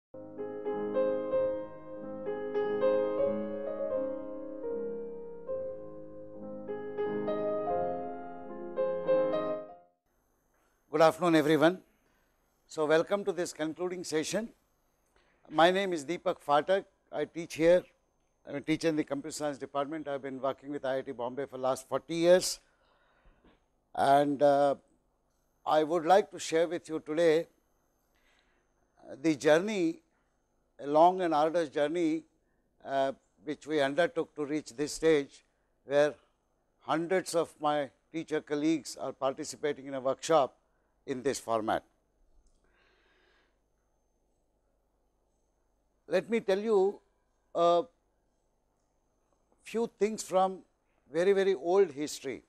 Good afternoon, everyone. So, welcome to this concluding session. My name is Deepak Phatak. I teach here. I am a teacher in the computer science department. I have been working with IIT Bombay for the last 40 years. And I would like to share with you today the journey, a long and arduous journey which we undertook to reach this stage, where hundreds of my teacher colleagues are participating in a workshop in this format. Let me tell you a few things from very old history,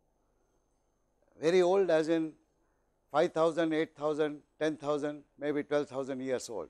very old as in 5,000, 8,000, 10,000, maybe 12,000 years old.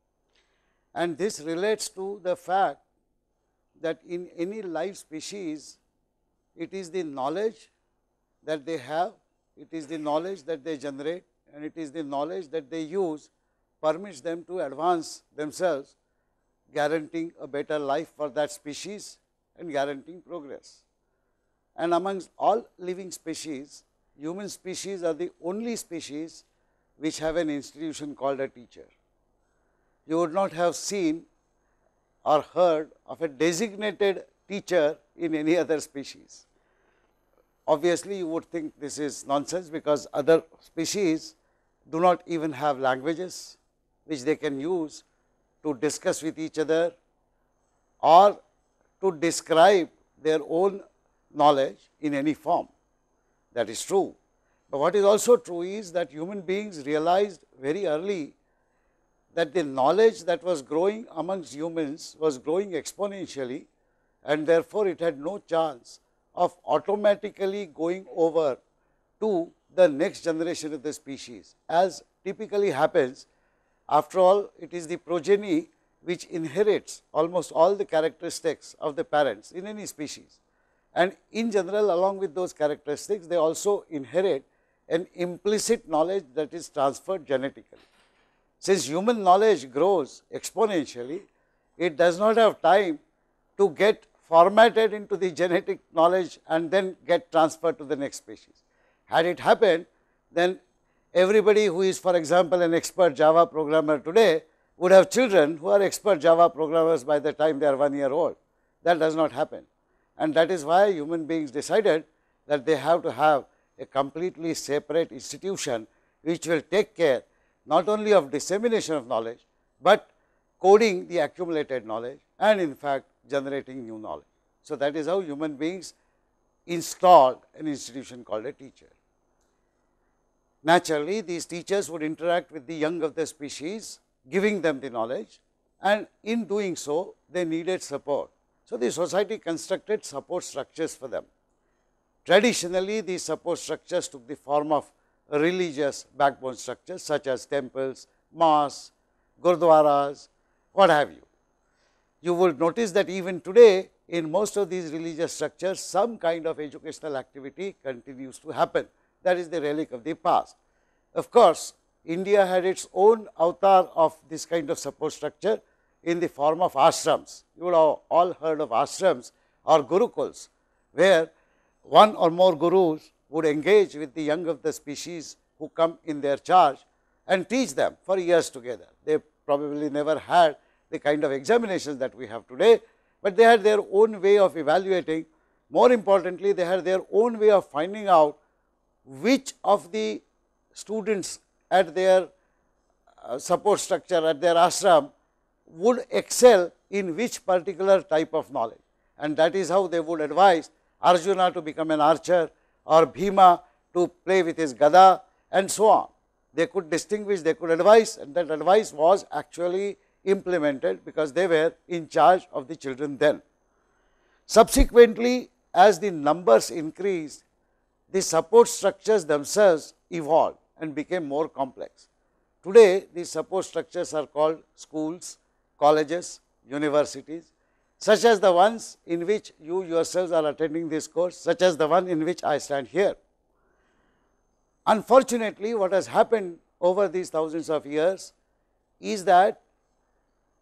And this relates to the fact that in any live species, it is the knowledge that they have, it is the knowledge that they generate, and it is the knowledge that they use permits them to advance themselves, guaranteeing a better life for that species and guaranteeing progress. And amongst all living species, human species are the only species which have an institution called a teacher. You would not have seen or heard of a designated teacher in any other species. Obviously, you would think this is nonsense, because other species do not even have languages which they can use to discuss with each other or to describe their own knowledge in any form. That is true. But what is also true is that human beings realized very early that the knowledge that was growing amongst humans was growing exponentially, and therefore, it had no chance of automatically going over to the next generation of the species, as typically happens. After all, it is the progeny which inherits almost all the characteristics of the parents in any species, and in general, along with those characteristics, they also inherit an implicit knowledge that is transferred genetically. Since human knowledge grows exponentially, it does not have time to get formatted into the genetic knowledge and then get transferred to the next species. Had it happened, then everybody who is, for example, an expert Java programmer today would have children who are expert Java programmers by the time they are 1 year old. That does not happen, and that is why human beings decided that they have to have a completely separate institution which will take care not only of dissemination of knowledge, but coding the accumulated knowledge and in fact generating new knowledge. So, that is how human beings installed an institution called a teacher. Naturally, these teachers would interact with the young of the species, giving them the knowledge, and in doing so, they needed support. So, the society constructed support structures for them. Traditionally, these support structures took the form of religious backbone structures such as temples, mosques, gurdwaras, what have you. You will notice that even today, in most of these religious structures, some kind of educational activity continues to happen. That is the relic of the past. Of course, India had its own avatar of this kind of support structure in the form of ashrams. You would have all heard of ashrams or gurukuls, where one or more gurus would engage with the young of the species who come in their charge and teach them for years together. They probably never had the kind of examinations that we have today, but they had their own way of evaluating. More importantly, they had their own way of finding out which of the students at their support structure, at their ashram, would excel in which particular type of knowledge, and that is how they would advise Arjuna to become an archer or Bhima to play with his gada and so on. They could distinguish, they could advise, and that advice was actually implemented because they were in charge of the children then. Subsequently, as the numbers increased, the support structures themselves evolved and became more complex. Today, these support structures are called schools, colleges, universities, such as the ones in which you yourselves are attending this course, such as the one in which I stand here. Unfortunately, what has happened over these thousands of years is that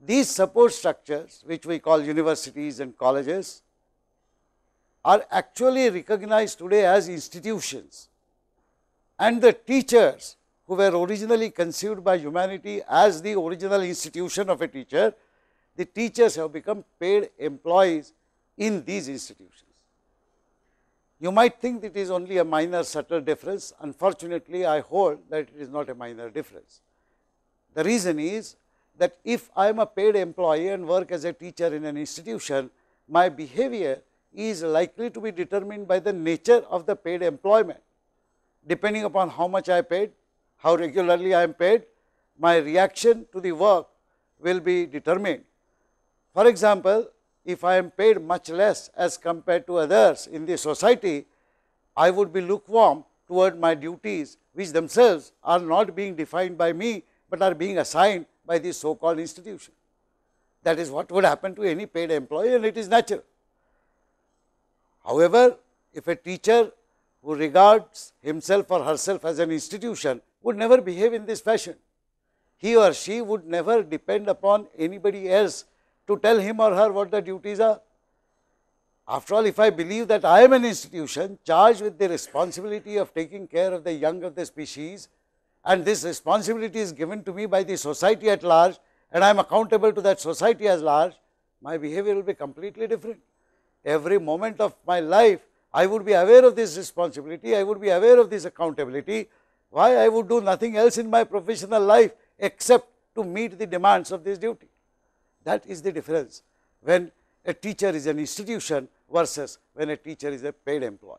these support structures, which we call universities and colleges, are actually recognized today as institutions, and the teachers who were originally conceived by humanity as the original institution of a teacher, the teachers have become paid employees in these institutions. You might think it is only a minor subtle difference. Unfortunately, I hold that it is not a minor difference. The reason is that if I am a paid employee and work as a teacher in an institution, my behavior is likely to be determined by the nature of the paid employment. Depending upon how much I paid, how regularly I am paid, my reaction to the work will be determined. For example, if I am paid much less as compared to others in the society, I would be lukewarm toward my duties, which themselves are not being defined by me, but are being assigned by the so called institution. That is what would happen to any paid employee, and it is natural. However, if a teacher who regards himself or herself as an institution would never behave in this fashion, he or she would never depend upon anybody else to tell him or her what the duties are. After all, if I believe that I am an institution charged with the responsibility of taking care of the young of the species, and this responsibility is given to me by the society at large, and I am accountable to that society as large, my behavior will be completely different. Every moment of my life, I would be aware of this responsibility, I would be aware of this accountability. Why I would do nothing else in my professional life except to meet the demands of this duty. That is the difference when a teacher is an institution versus when a teacher is a paid employee.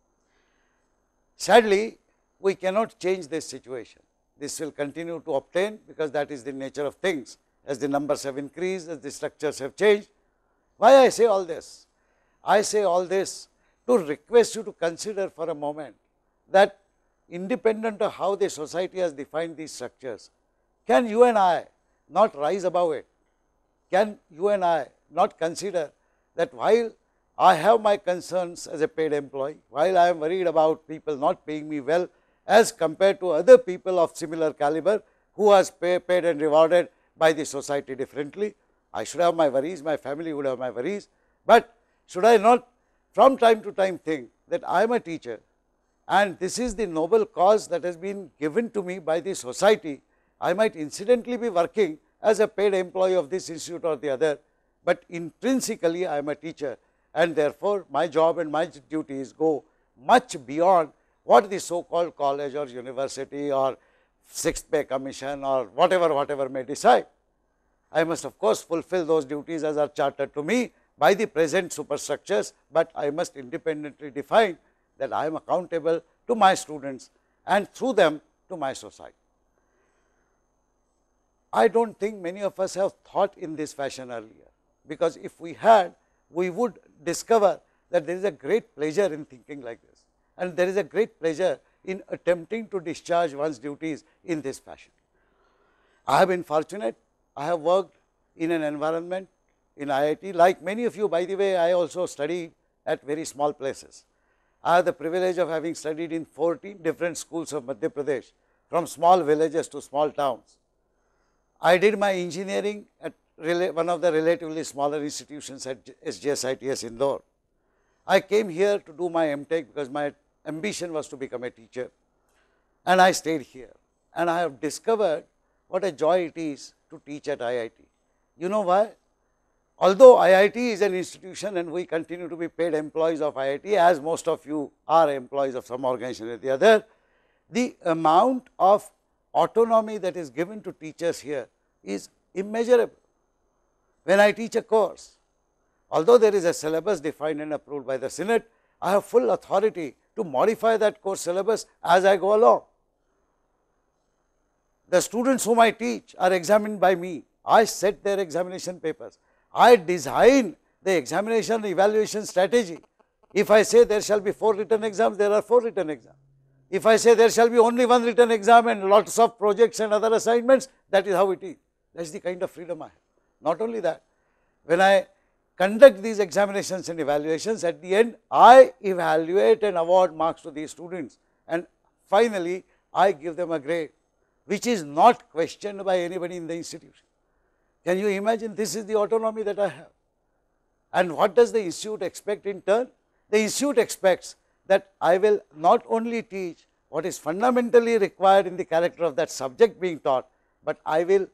Sadly, we cannot change this situation. This will continue to obtain because that is the nature of things. As the numbers have increased, as the structures have changed. Why I say all this? I say all this to request you to consider for a moment that independent of how the society has defined these structures, can you and I not rise above it? Can you and I not consider that while I have my concerns as a paid employee, while I am worried about people not paying me well as compared to other people of similar caliber who are paid and rewarded by the society differently, I should have my worries, my family would have my worries, but should I not from time to time think that I am a teacher and this is the noble cause that has been given to me by the society. I might incidentally be working as a paid employee of this institute or the other, but intrinsically I am a teacher, and therefore my job and my duties go much beyond what the so called college or university or sixth pay commission or whatever may decide. I must of course fulfill those duties as are chartered to me by the present superstructures, but I must independently define that I am accountable to my students and through them to my society. I do not think many of us have thought in this fashion earlier, because if we had, we would discover that there is a great pleasure in thinking like this, and there is a great pleasure in attempting to discharge one's duties in this fashion. I have been fortunate, I have worked in an environment in IIT, like many of you, by the way, I also studied at very small places. I have the privilege of having studied in 14 different schools of Madhya Pradesh, from small villages to small towns. I did my engineering at one of the relatively smaller institutions at SDES ITS Indore. I came here to do my MTech because my ambition was to become a teacher, and I stayed here, and I have discovered what a joy it is to teach at IIT. You know why? Although IIT is an institution and we continue to be paid employees of IIT, as most of you are employees of some organization or the other, the amount of autonomy that is given to teachers here is immeasurable. When I teach a course, although there is a syllabus defined and approved by the Senate, I have full authority to modify that course syllabus as I go along. The students whom I teach are examined by me. I set their examination papers. I design the examination evaluation strategy. If I say there shall be 4 written exams, there are 4 written exams. If I say there shall be only 1 written exam and lots of projects and other assignments, that is how it is. That is the kind of freedom I have. Not only that, when I conduct these examinations and evaluations, at the end I evaluate and award marks to these students, and finally I give them a grade which is not questioned by anybody in the institution. Can you imagine? This is the autonomy that I have. And what does the institute expect in turn? The institute expects that I will not only teach what is fundamentally required in the character of that subject being taught, but I will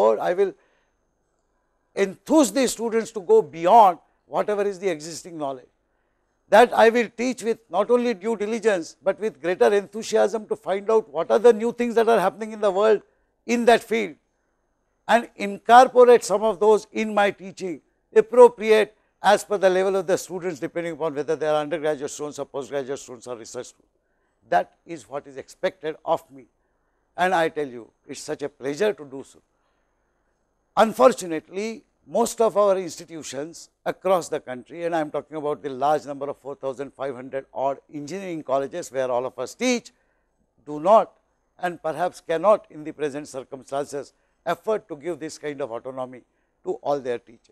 enthuse the students to go beyond whatever is the existing knowledge. That I will teach with not only due diligence, but with greater enthusiasm to find out what are the new things that are happening in the world in that field, and incorporate some of those in my teaching, appropriate as per the level of the students, depending upon whether they are undergraduate students or postgraduate students or research students. That is what is expected of me, and I tell you, it is such a pleasure to do so. Unfortunately, most of our institutions across the country, and I am talking about the large number of 4,500 odd engineering colleges where all of us teach, do not and perhaps cannot in the present circumstances afford to give this kind of autonomy to all their teachers.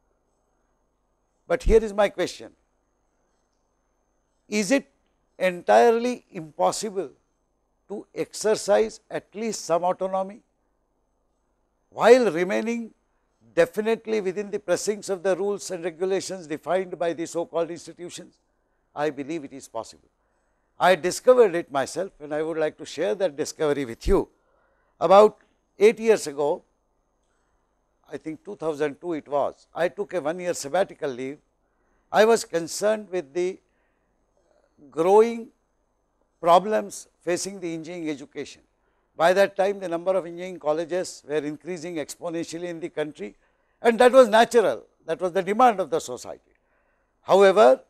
But here is my question: is it entirely impossible to exercise at least some autonomy while remaining definitely within the precincts of the rules and regulations defined by the so called institutions? I believe it is possible. I discovered it myself, and I would like to share that discovery with you. About 8 years ago, I think 2002 it was, I took a 1 year sabbatical leave. I was concerned with the growing problems facing the engineering education. By that time, the number of engineering colleges were increasing exponentially in the country, and that was natural, that was the demand of the society. However,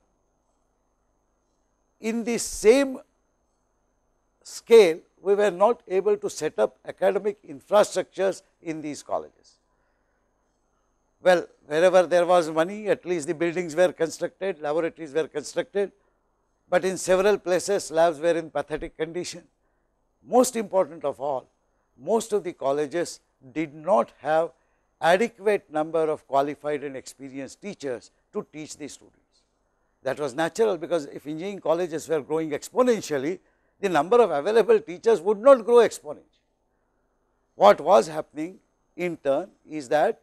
in the same scale, we were not able to set up academic infrastructures in these colleges. Well, wherever there was money, at least the buildings were constructed, laboratories were constructed, but in several places labs were in pathetic condition. Most important of all, most of the colleges did not have adequate number of qualified and experienced teachers to teach the students. That was natural, because if engineering colleges were growing exponentially, the number of available teachers would not grow exponentially. What was happening in turn is that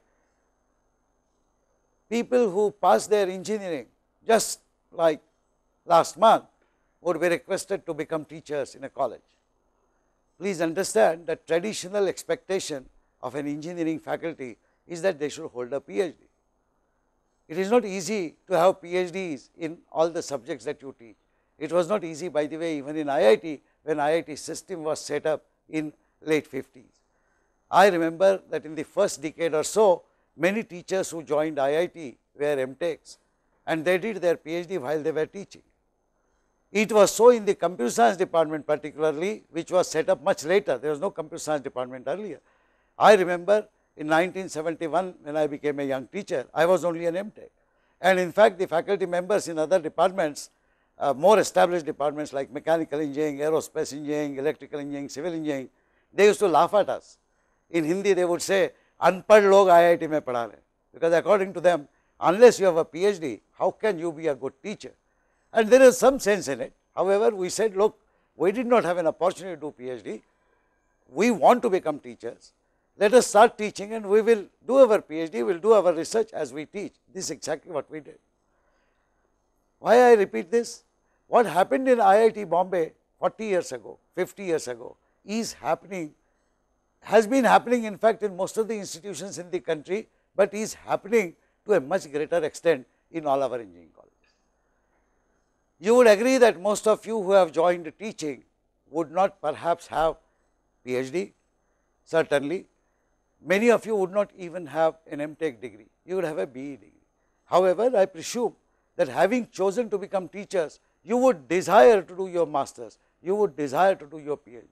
people who passed their engineering just like last month would be requested to become teachers in a college. Please understand that traditional expectation of an engineering faculty is that they should hold a PhD. It is not easy to have PhDs in all the subjects that you teach. It was not easy, by the way, even in IIT, when IIT system was set up in late 50s. I remember that in the first decade or so, many teachers who joined IIT were MTechs, and they did their PhD while they were teaching. It was so in the computer science department particularly, which was set up much later. There was no computer science department earlier. I remember in 1971, when I became a young teacher, I was only an MTech. And in fact, the faculty members in other departments, more established departments like mechanical engineering, aerospace engineering, electrical engineering, civil engineering, they used to laugh at us. In Hindi, they would say, "Anpad log IIT mein padha rahe," because according to them, unless you have a PhD, how can you be a good teacher? And there is some sense in it. However, we said, look, we did not have an opportunity to do PhD. We want to become teachers. Let us start teaching, and we will do our PhD, we will do our research as we teach. This is exactly what we did. Why I repeat this? What happened in IIT Bombay 40 years ago, 50 years ago is happening, has been happening in fact in most of the institutions in the country, but is happening to a much greater extent in all our engineering colleges. You would agree that most of you who have joined teaching would not perhaps have PhD, certainly. Many of you would not even have an MTech degree, you would have a BE degree. However, I presume that having chosen to become teachers, you would desire to do your masters, you would desire to do your PhD.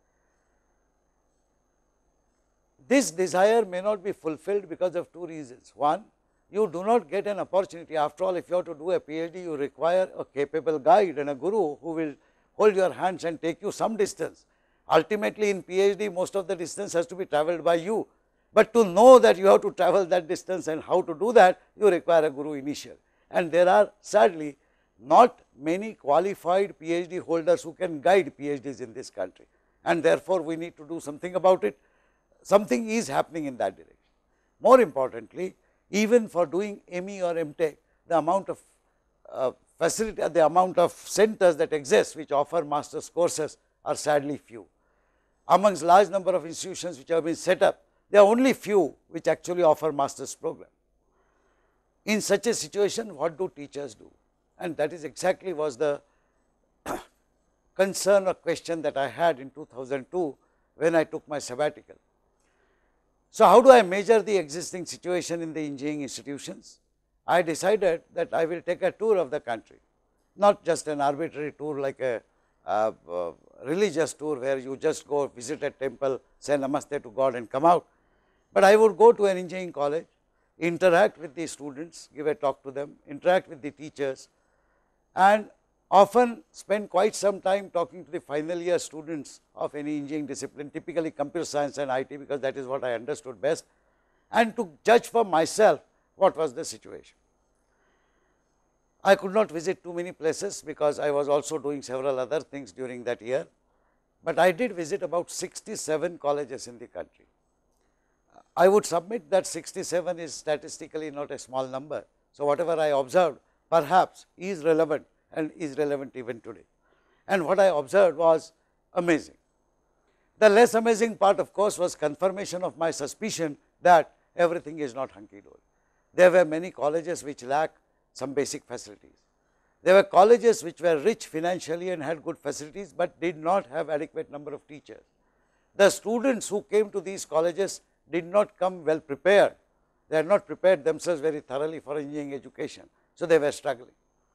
This desire may not be fulfilled because of two reasons. One, you do not get an opportunity. After all, if you have to do a PhD, you require a capable guide and a guru who will hold your hands and take you some distance. Ultimately, in PhD, most of the distance has to be travelled by you, but to know that you have to travel that distance and how to do that, you require a guru initial. And there are sadly not many qualified PhD holders who can guide PhDs in this country, and therefore, we need to do something about it. Something is happening in that direction. More importantly, even for doing ME or MTech, the amount of facility, the amount of centers that exist which offer master's courses are sadly few. Amongst large number of institutions which have been set up, there are only few which actually offer master's program. In such a situation, what do teachers do? And that is exactly was the concern or question that I had in 2002 when I took my sabbatical. So, how do I measure the existing situation in the engineering institutions? I decided that I will take a tour of the country, not just an arbitrary tour like a religious tour where you just go visit a temple, say namaste to God and come out, but I would go to an engineering college, interact with the students, give a talk to them, interact with the teachers, and often spend quite some time talking to the final year students of any engineering discipline, typically computer science and IT, because that is what I understood best, and to judge for myself what was the situation. I could not visit too many places because I was also doing several other things during that year, but I did visit about 67 colleges in the country. I would submit that 67 is statistically not a small number. So, whatever I observed perhaps is relevant and is relevant even today. And what I observed was amazing. The less amazing part, of course, was confirmation of my suspicion that everything is not hunky-dory. There were many colleges which lack some basic facilities. There were colleges which were rich financially and had good facilities, but did not have adequate number of teachers. The students who came to these colleges did not come well prepared. They had not prepared themselves very thoroughly for engineering education. So, they were struggling.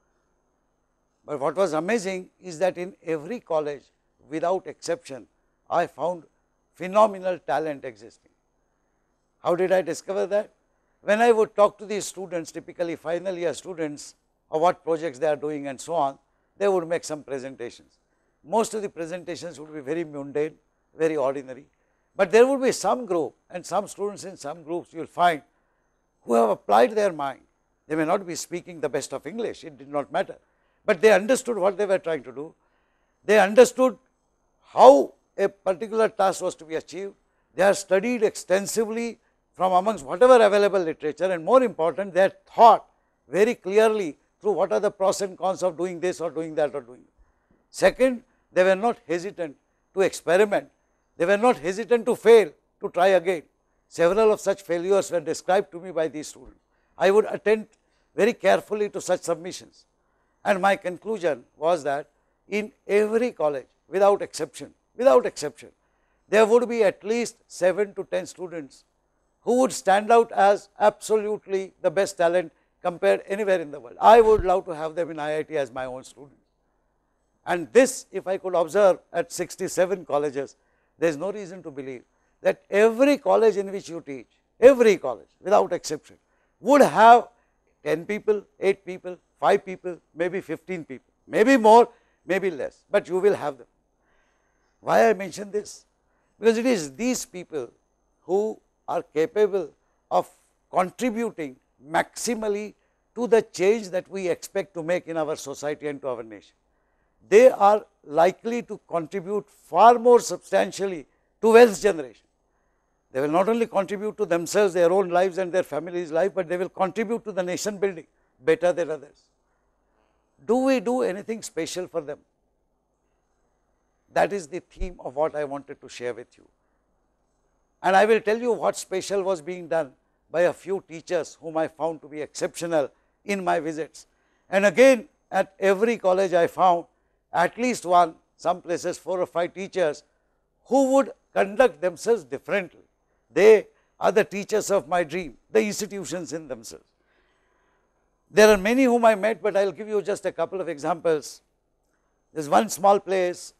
But what was amazing is that in every college, without exception, I found phenomenal talent existing. How did I discover that? When I would talk to these students, typically final year students, of what projects they are doing and so on, they would make some presentations. Most of the presentations would be very mundane, very ordinary, but there would be some group and some students in some groups you will find who have applied their mind. They may not be speaking the best of English, it did not matter, but they understood what they were trying to do. They understood how a particular task was to be achieved. They have studied extensively from amongst whatever available literature, and more important, they had thought very clearly through what are the pros and cons of doing this or doing that or doing that. Second, they were not hesitant to experiment, they were not hesitant to fail, to try again. Several of such failures were described to me by these students. I would attend very carefully to such submissions, and my conclusion was that in every college, without exception, there would be at least 7 to 10 students who would stand out as absolutely the best talent compared anywhere in the world. I would love to have them in IIT as my own students. And this, if I could observe at 67 colleges, there is no reason to believe that every college in which you teach, every college without exception, would have 10 people, 8 people, 5 people, maybe 15 people, maybe more, maybe less, but you will have them. Why I mention this? Because it is these people who are capable of contributing maximally to the change that we expect to make in our society and to our nation. They are likely to contribute far more substantially to wealth generation. They will not only contribute to themselves, their own lives and their family's life, but they will contribute to the nation building better than others. Do we do anything special for them? That is the theme of what I wanted to share with you. And I will tell you what special was being done by a few teachers whom I found to be exceptional in my visits. And again, at every college I found at least one, some places 4 or 5 teachers who would conduct themselves differently. They are the teachers of my dream, the institutions in themselves. There are many whom I met, but I will give you just a couple of examples. There is one small place.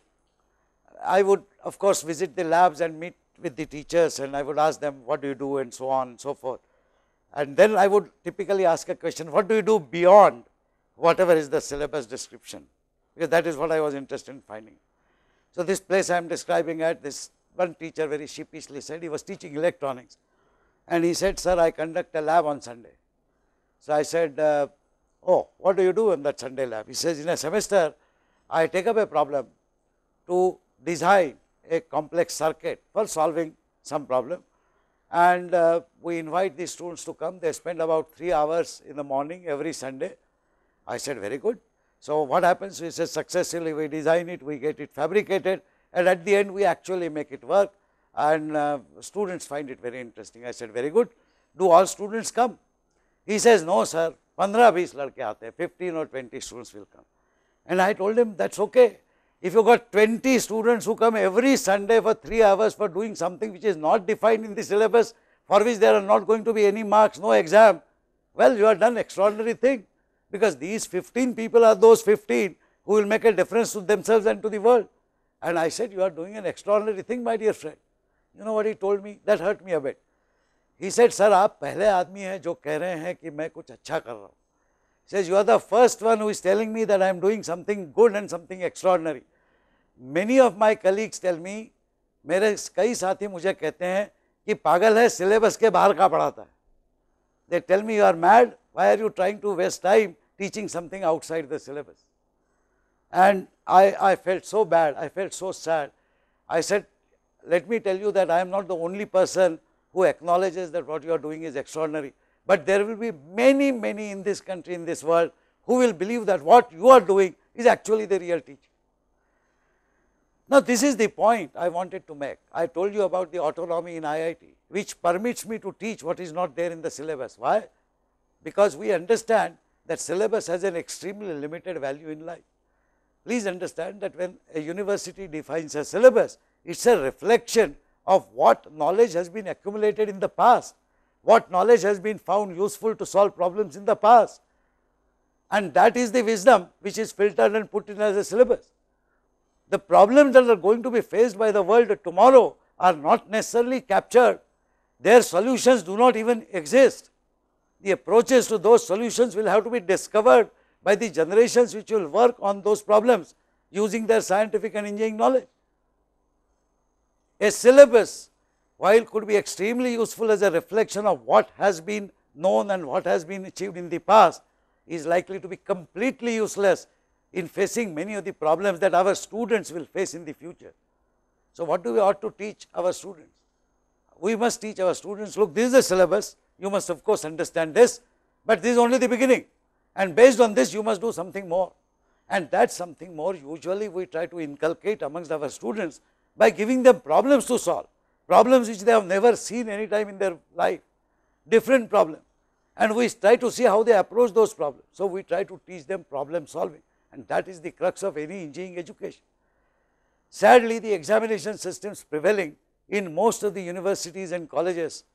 I would of course visit the labs and meet with the teachers, and I would ask them what do you do and so on and so forth. And then I would typically ask a question, what do you do beyond whatever is the syllabus description, because that is what I was interested in finding. So, this place I am describing at, this one teacher very sheepishly said he was teaching electronics, and he said, sir, I conduct a lab on Sunday. So, I said, oh, what do you do in that Sunday lab? He says, in a semester I take up a problem to design a complex circuit for solving some problem, and we invite the students to come. They spend about 3 hours in the morning every Sunday. I said, very good. So, what happens? We said, successfully we design it, we get it fabricated, and at the end we actually make it work, and students find it very interesting. I said, very good. Do all students come? He says, no sir, 15-20 ladke aate hain, 15 or 20 students will come. And I told him, that is okay. If you got 20 students who come every Sunday for 3 hours for doing something which is not defined in the syllabus, for which there are not going to be any marks, no exam, well, you have done extraordinary thing, because these 15 people are those 15 who will make a difference to themselves and to the world. And I said, you are doing an extraordinary thing, my dear friend. You know what he told me? That hurt me a bit. He said, sir, आप पहले आदमी हैं जो कह रहे हैं कि मैं कुछ अच्छा कर रहा हूँ. He says, you are the first one who is telling me that I am doing something good and something extraordinary. Many of my colleagues tell me, मेरे कई साथी मुझे कहते हैं कि पागल है, सिलेबस के बाहर का पढ़ाता है. They tell me, you are mad, why are you trying to waste time teaching something outside the syllabus? And I felt so bad, I felt so sad. I said, let me tell you that I am not the only person who acknowledges that what you are doing is extraordinary, but there will be many, many in this country, in this world, who will believe that what you are doing is actually the real teaching. Now, this is the point I wanted to make. I told you about the autonomy in IIT, which permits me to teach what is not there in the syllabus. Why? Because we understand that syllabus has an extremely limited value in life. Please understand that when a university defines a syllabus, it is a reflection of what knowledge has been accumulated in the past, what knowledge has been found useful to solve problems in the past, and that is the wisdom which is filtered and put in as a syllabus. The problems that are going to be faced by the world tomorrow are not necessarily captured, their solutions do not even exist. The approaches to those solutions will have to be discovered by the generations which will work on those problems using their scientific and engineering knowledge. A syllabus, while could be extremely useful as a reflection of what has been known and what has been achieved in the past, is likely to be completely useless in facing many of the problems that our students will face in the future. So, what do we ought to teach our students? We must teach our students, look, this is the syllabus, you must of course understand this, but this is only the beginning, and based on this you must do something more, and that something more usually we try to inculcate amongst our students by giving them problems to solve, problems which they have never seen any time in their life, different problems, and we try to see how they approach those problems. So, we try to teach them problem solving, and that is the crux of any engineering education. Sadly, the examination systems prevailing in most of the universities and colleges,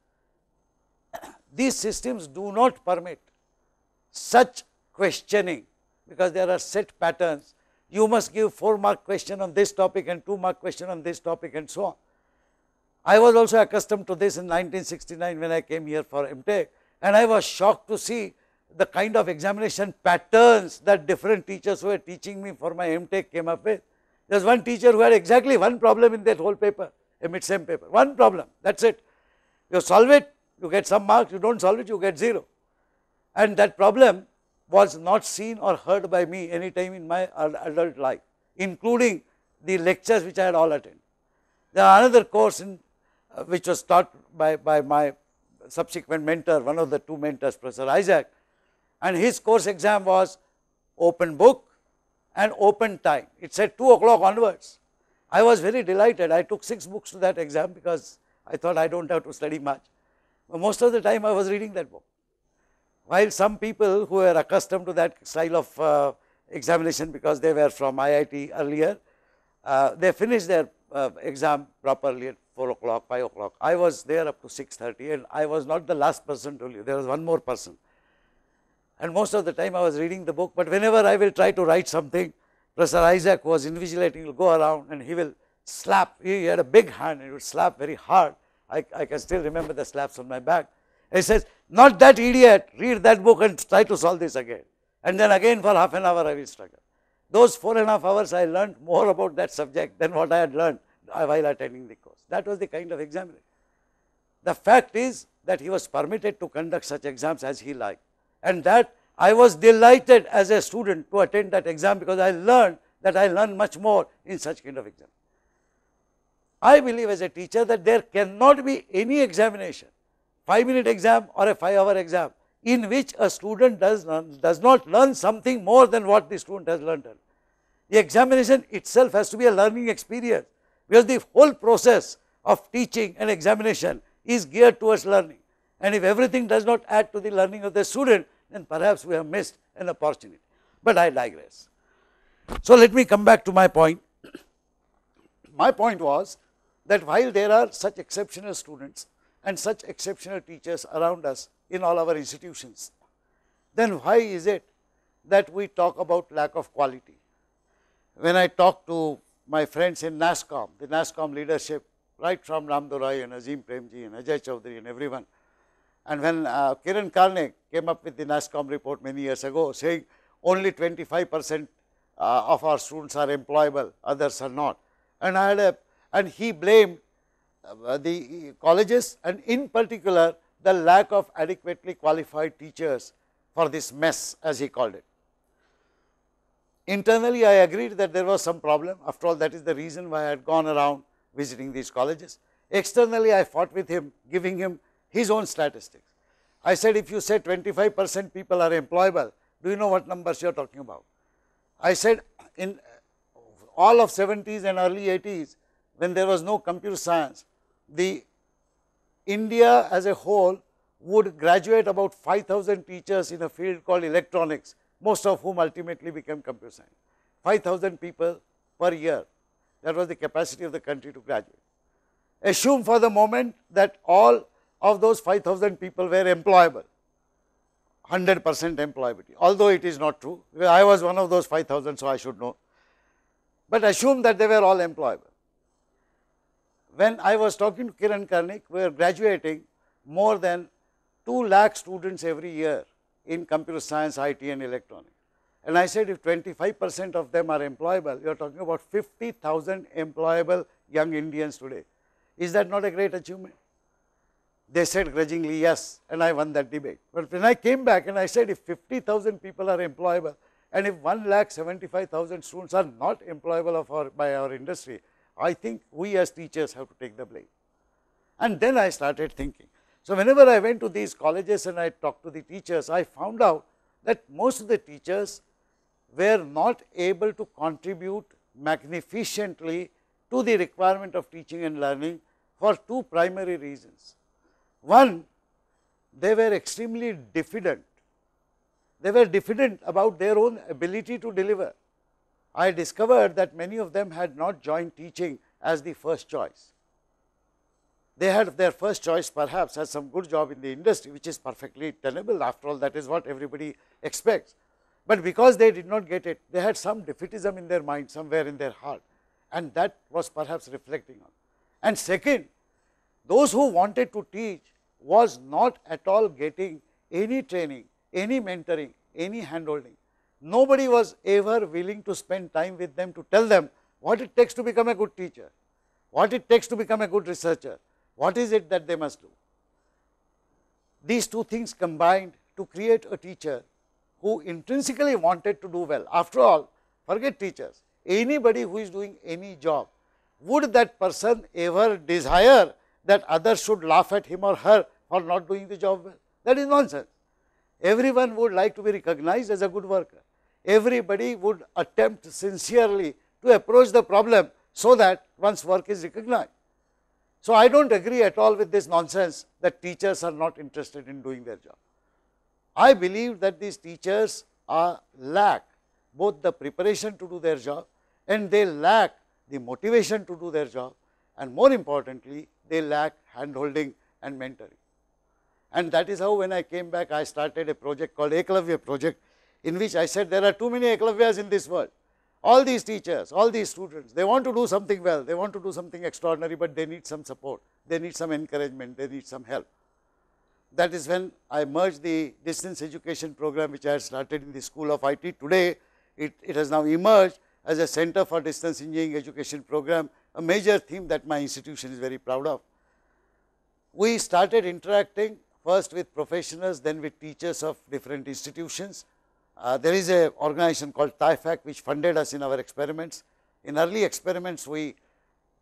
these systems do not permit such questioning, because there are set patterns. You must give 4-mark question on this topic and 2-mark question on this topic and so on. I was also accustomed to this in 1969 when I came here for MTech, and I was shocked to see the kind of examination patterns that different teachers who were teaching me for my MTech came up with. There is one teacher who had exactly one problem in that whole paper, a mid-sem paper, one problem, that is it. You solve it, you get some marks, you do not solve it, you get 0. And that problem was not seen or heard by me any time in my adult life, including the lectures which I had all attended. There are another course in, which was taught by my subsequent mentor, one of the 2 mentors, Professor Isaac, and his course exam was open book and open time. It said 2 o'clock onwards. I was very delighted. I took 6 books to that exam because I thought I do not have to study much. But most of the time I was reading that book. While some people who were accustomed to that style of examination because they were from IIT earlier, they finished their exam properly at 4 o'clock, 5 o'clock. I was there up to 6:30, and I was not the last person to leave. There was one more person. And most of the time I was reading the book, but whenever I will try to write something, Professor Isaac, who was invigilating, will go around and he will slap. He had a big hand and he would slap very hard. I can still remember the slaps on my back. He says, not that idiot, read that book and try to solve this again. And then again for half an hour I will struggle. Those 4.5 hours I learned more about that subject than what I had learned while attending the course. That was the kind of examination. The fact is that he was permitted to conduct such exams as he liked, and that I was delighted as a student to attend that exam, because I learned that I learned much more in such kind of exam. I believe as a teacher that there cannot be any examination, 5-minute exam or a 5-hour exam, in which a student does not learn something more than what the student has learned. The examination itself has to be a learning experience, because the whole process of teaching and examination is geared towards learning. And if everything does not add to the learning of the student, then perhaps we have missed an opportunity. But I digress. So, let me come back to my point. My point was that while there are such exceptional students and such exceptional teachers around us in all our institutions, then why is it that we talk about lack of quality? When I talk to my friends in NASSCOM, the NASSCOM leadership, right from Ram Dorai and Azim Premji and Ajay Chaudhary and everyone, and when Kiran Karnik came up with the NASSCOM report many years ago, saying only 25% of our students are employable, others are not, and he blamed the colleges and in particular the lack of adequately qualified teachers for this mess, as he called it. Internally, I agreed that there was some problem. After all, that is the reason why I had gone around visiting these colleges. Externally, I fought with him, giving him his own statistics. I said, if you say 25% people are employable, do you know what numbers you are talking about? I said, in all of 70s and early 80s, when there was no computer science, the India as a whole would graduate about 5,000 teachers in a field called electronics, most of whom ultimately became computer science. 5,000 people per year, that was the capacity of the country to graduate. Assume for the moment that all of those 5,000 people were employable, 100% employability, although it is not true. I was one of those 5,000, so I should know, but assume that they were all employable. When I was talking to Kiran Karnik, we were graduating more than 2 lakh students every year in computer science, IT and electronics. And I said, if 25% of them are employable, you are talking about 50,000 employable young Indians today. Is that not a great achievement? They said grudgingly yes, and I won that debate. But when I came back and I said, if 50,000 people are employable and if 1,75,000 students are not employable by our industry, I think we as teachers have to take the blame. And then I started thinking. So, whenever I went to these colleges and I talked to the teachers, I found out that most of the teachers were not able to contribute magnificently to the requirement of teaching and learning for 2 primary reasons. One, they were extremely diffident. They were diffident about their own ability to deliver. I discovered that many of them had not joined teaching as the first choice. They had their first choice perhaps as some good job in the industry, which is perfectly tenable. After all, that is what everybody expects. But because they did not get it, they had some defeatism in their mind, somewhere in their heart, and that was perhaps reflecting on. And second, those who wanted to teach was not at all getting any training, any mentoring, any handholding. Nobody was ever willing to spend time with them to tell them what it takes to become a good teacher, what it takes to become a good researcher, what is it that they must do. These 2 things combined to create a teacher who intrinsically wanted to do well. After all, forget teachers, anybody who is doing any job, would that person ever desire that others should laugh at him or her for not doing the job well? That is nonsense. Everyone would like to be recognized as a good worker. Everybody would attempt sincerely to approach the problem so that one's work is recognized. So, I do not agree at all with this nonsense that teachers are not interested in doing their job. I believe that these teachers lack both the preparation to do their job and they lack the motivation to do their job, and more importantly, they lack handholding and mentoring. And that is how when I came back, I started a project called Eklavya project, in which I said there are too many Eklavyas in this world. All these teachers, all these students, they want to do something well, they want to do something extraordinary, but they need some support, they need some encouragement, they need some help. That is when I merged the distance education program, which I had started in the School of IT. Today, it has now emerged as a Center for Distance Engineering Education Program, a major theme that my institution is very proud of. We started interacting first with professionals, then with teachers of different institutions. There is an organization called TIFAC which funded us in our experiments. In early experiments, we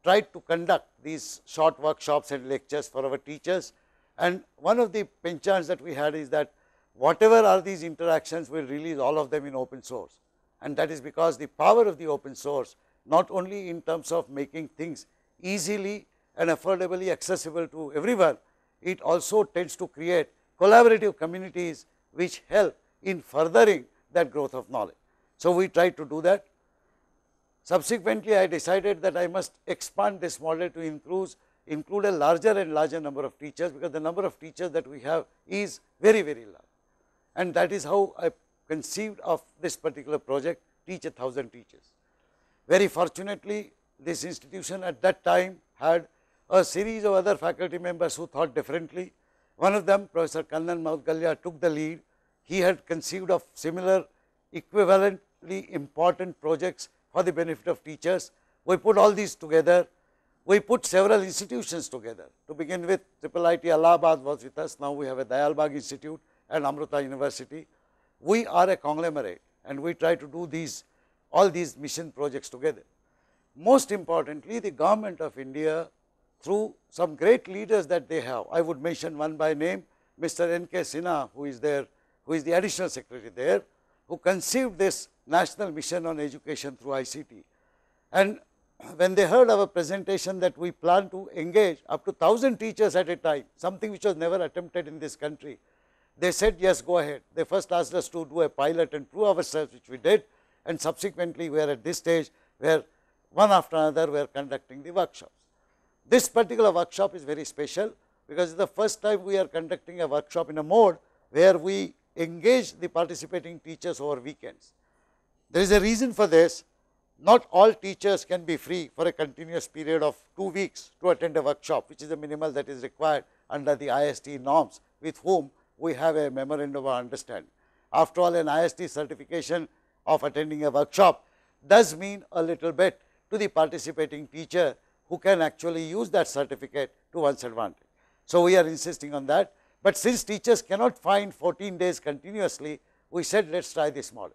tried to conduct these short workshops and lectures for our teachers. And one of the penchants that we had is that whatever are these interactions, we will release all of them in open source. And that is because the power of the open source, not only in terms of making things easily and affordably accessible to everyone, it also tends to create collaborative communities which help in furthering that growth of knowledge. So, we tried to do that. Subsequently, I decided that I must expand this model to include a larger and larger number of teachers, because the number of teachers that we have is very, very large. And that is how I conceived of this particular project, Teach 1,000 Teachers. Very fortunately, this institution at that time had a series of other faculty members who thought differently. One of them, Professor Kannan Maudgalya, took the lead. He had conceived of similar equivalently important projects for the benefit of teachers. We put all these together. We put several institutions together. To begin with, IIIT Allahabad was with us. Now, we have a Dayalbagh Institute and Amrita University. We are a conglomerate, and we try to do all these mission projects together. Most importantly, the government of India, through some great leaders that they have, I would mention one by name, Mr. N.K. Sinha, who is there, who is the additional secretary there, who conceived this national mission on education through ICT. And when they heard our presentation that we plan to engage up to 1,000 teachers at a time, something which was never attempted in this country, they said, yes, go ahead. They first asked us to do a pilot and prove ourselves, which we did, and subsequently we are at this stage where one after another we are conducting the workshops. This particular workshop is very special, because it is the first time we are conducting a workshop in a mode where we engage the participating teachers over weekends. There is a reason for this. Not all teachers can be free for a continuous period of 2 weeks to attend a workshop, which is the minimal that is required under the IST norms, with whom we have a memorandum of understanding. After all, an IST certification of attending a workshop does mean a little bit to the participating teacher, who can actually use that certificate to one's advantage. So, we are insisting on that, but since teachers cannot find 14 days continuously, we said let us try this model.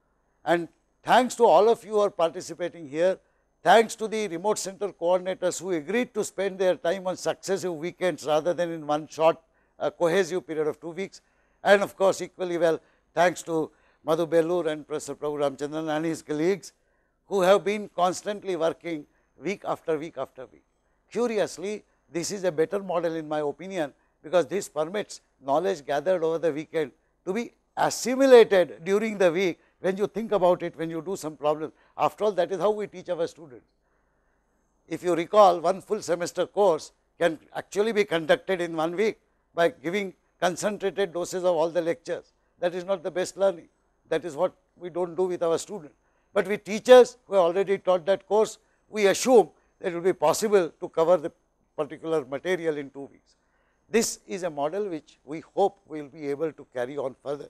And thanks to all of you who are participating here, thanks to the remote center coordinators who agreed to spend their time on successive weekends rather than in one short cohesive period of 2 weeks, and of course, equally well thanks to Madhu Belur and Professor Prabhu Ramchandran and his colleagues, who have been constantly working week after week after week. Curiously, this is a better model in my opinion, because this permits knowledge gathered over the weekend to be assimilated during the week. When you think about it, when you do some problems, after all, that is how we teach our students. If you recall, one full semester course can actually be conducted in 1 week by giving concentrated doses of all the lectures. That is not the best learning. That is what we do not do with our students. But with teachers who have already taught that course, we assume that it will be possible to cover the particular material in 2 weeks. This is a model which we hope we will be able to carry on further.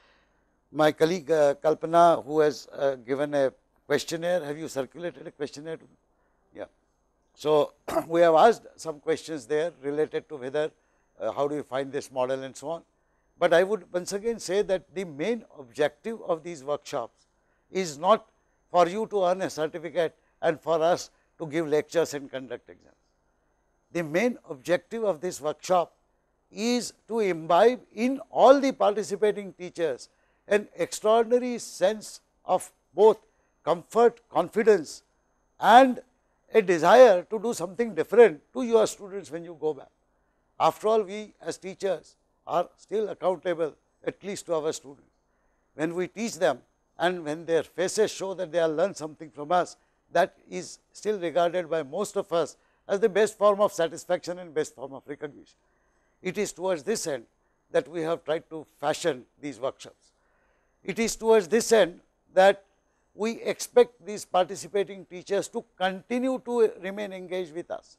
My colleague Kalpana, who has given a questionnaire, have you circulated a questionnaire to them? Yeah. So, we have asked some questions there related to whether how do you find this model and so on. But I would once again say that the main objective of these workshops is not for you to earn a certificate and for us to give lectures and conduct exams. The main objective of this workshop is to imbibe in all the participating teachers an extraordinary sense of both comfort, confidence and a desire to do something different to your students when you go back. After all, we as teachers are still accountable at least to our students. When we teach them and when their faces show that they have learned something from us, that is still regarded by most of us as the best form of satisfaction and best form of recognition. It is towards this end that we have tried to fashion these workshops. It is towards this end that we expect these participating teachers to continue to remain engaged with us.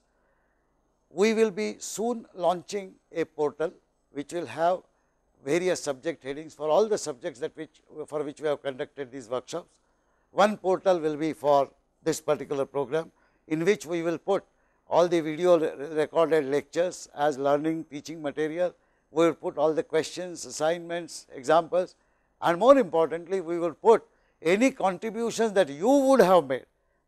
We will be soon launching a portal which will have various subject headings for all the subjects for which we have conducted these workshops. One portal will be for this particular program, in which we will put all the video recorded lectures as learning teaching material. We will put all the questions, assignments, examples, and more importantly, we will put any contributions that you would have made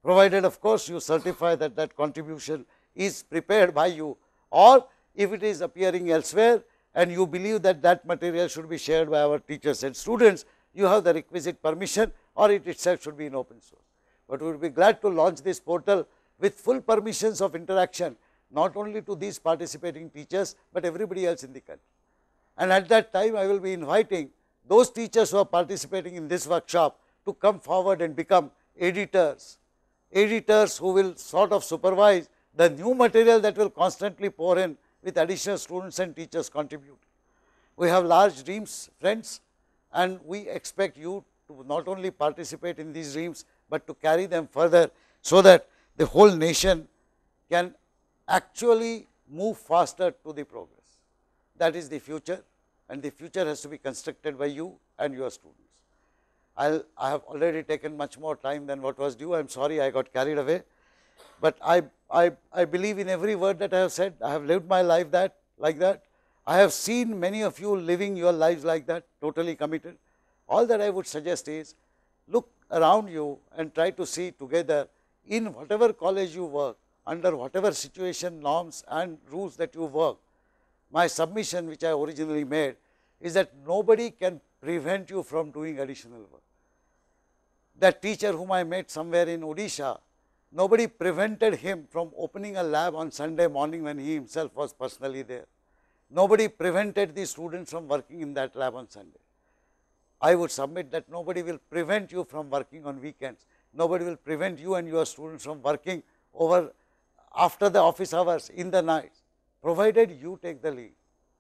provided of course you certify that that contribution is prepared by you, or if it is appearing elsewhere and you believe that that material should be shared by our teachers and students, you have the requisite permission, or it itself should be in open source. But we would be glad to launch this portal with full permissions of interaction, not only to these participating teachers, but everybody else in the country. And at that time, I will be inviting those teachers who are participating in this workshop to come forward and become editors, editors who will sort of supervise the new material that will constantly pour in with additional students and teachers contribute. We have large dreams, friends, and we expect you to not only participate in these dreams, but to carry them further, so that the whole nation can actually move faster to the progress. That is the future, and the future has to be constructed by you and your students. I have already taken much more time than what was due. I am sorry I got carried away, but I believe in every word that I have said. I have lived my life like that. I have seen many of you living your lives like that, totally committed. All that I would suggest is, look around you and try to see together, in whatever college you work, under whatever situation, norms and rules that you work. My submission, which I originally made, is that nobody can prevent you from doing additional work. That teacher whom I met somewhere in Odisha, nobody prevented him from opening a lab on Sunday morning when he himself was personally there. Nobody prevented the students from working in that lab on Sunday. I would submit that nobody will prevent you from working on weekends. Nobody will prevent you and your students from working over after the office hours, in the nights, provided you take the lead,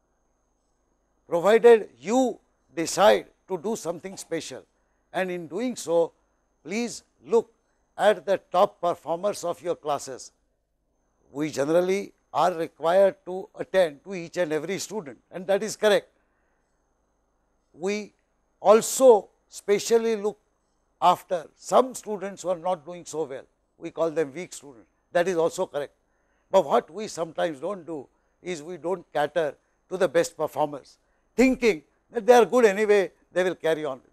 provided you decide to do something special. And in doing so, please look at the top performers of your classes. We generally are required to attend to each and every student, and that is correct. We also specially look after some students who are not doing so well. We call them weak students. That is also correct. But what we sometimes do not do is, we do not cater to the best performers, thinking that they are good anyway, they will carry on.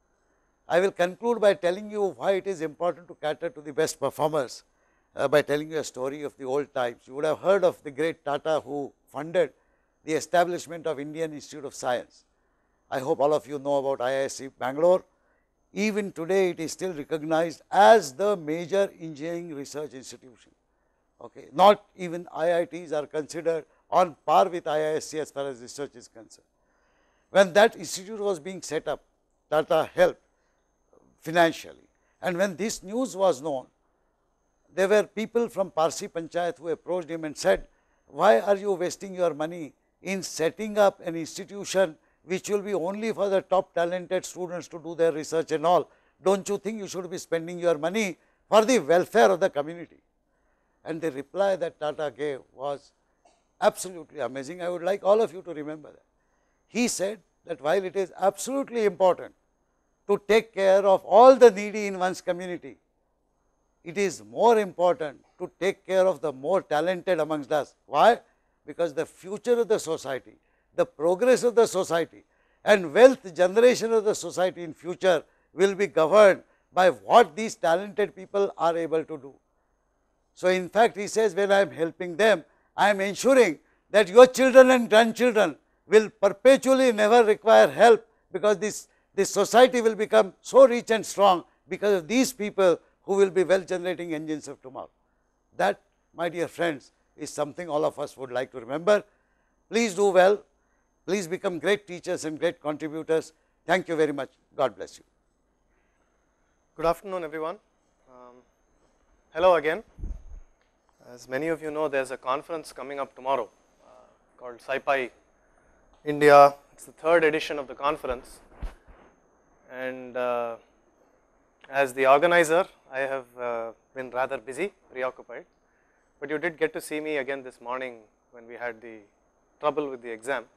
I will conclude by telling you why it is important to cater to the best performers, by telling you a story of the old times. You would have heard of the great Tata who funded the establishment of Indian Institute of Science. I hope all of you know about IIT Bangalore. Even today, it is still recognized as the major engineering research institution. Okay. Not even IITs are considered on par with IISc as far as research is concerned. When that institute was being set up, Tata helped financially, and when this news was known, there were people from Parsi Panchayat who approached him and said, why are you wasting your money in setting up an institution which will be only for the top talented students to do their research and all? Don't you think you should be spending your money for the welfare of the community? And the reply that Tata gave was absolutely amazing. I would like all of you to remember that. He said that while it is absolutely important to take care of all the needy in one's community, it is more important to take care of the more talented amongst us. Why? Because the future of the society, the progress of the society and wealth generation of the society in future will be governed by what these talented people are able to do. So, in fact, he says, when I am helping them, I am ensuring that your children and grandchildren will perpetually never require help, because this society will become so rich and strong because of these people who will be wealth generating engines of tomorrow. That, my dear friends, is something all of us would like to remember. Please do well. Please become great teachers and great contributors. Thank you very much. God bless you. Good afternoon, everyone. Hello again. As many of you know, there is a conference coming up tomorrow called SciPi India. It is the third edition of the conference, and as the organizer, I have been rather busy, preoccupied, but you did get to see me again this morning when we had the trouble with the exam.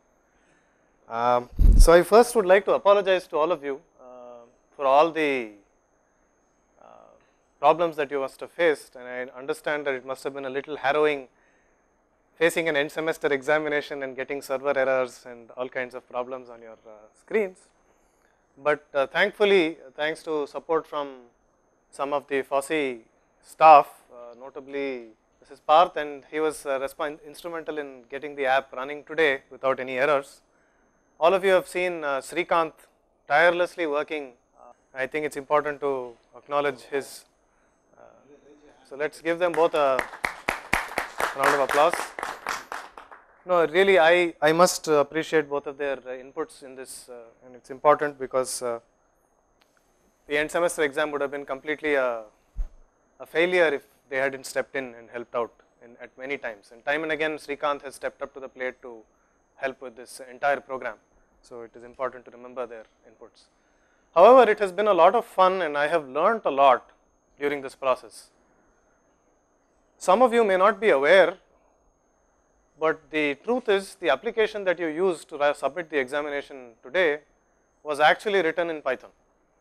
So, I first would like to apologize to all of you for all the problems that you must have faced, and I understand that it must have been a little harrowing facing an end semester examination and getting server errors and all kinds of problems on your screens. But thankfully, thanks to support from some of the FOSSI staff, notably Mrs. Parth, and he was instrumental in getting the app running today without any errors. All of you have seen Srikanth tirelessly working. I think it's important to acknowledge his. So let's give them both a round of applause. No, really, I must appreciate both of their inputs in this, and it's important because the end semester exam would have been completely a failure if they hadn't stepped in and helped out at many times. And time and again, Srikanth has stepped up to the plate to help with this entire program. So it is important to remember their inputs. However, it has been a lot of fun, and I have learnt a lot during this process. Some of you may not be aware, but the truth is the application that you used to submit the examination today was actually written in Python.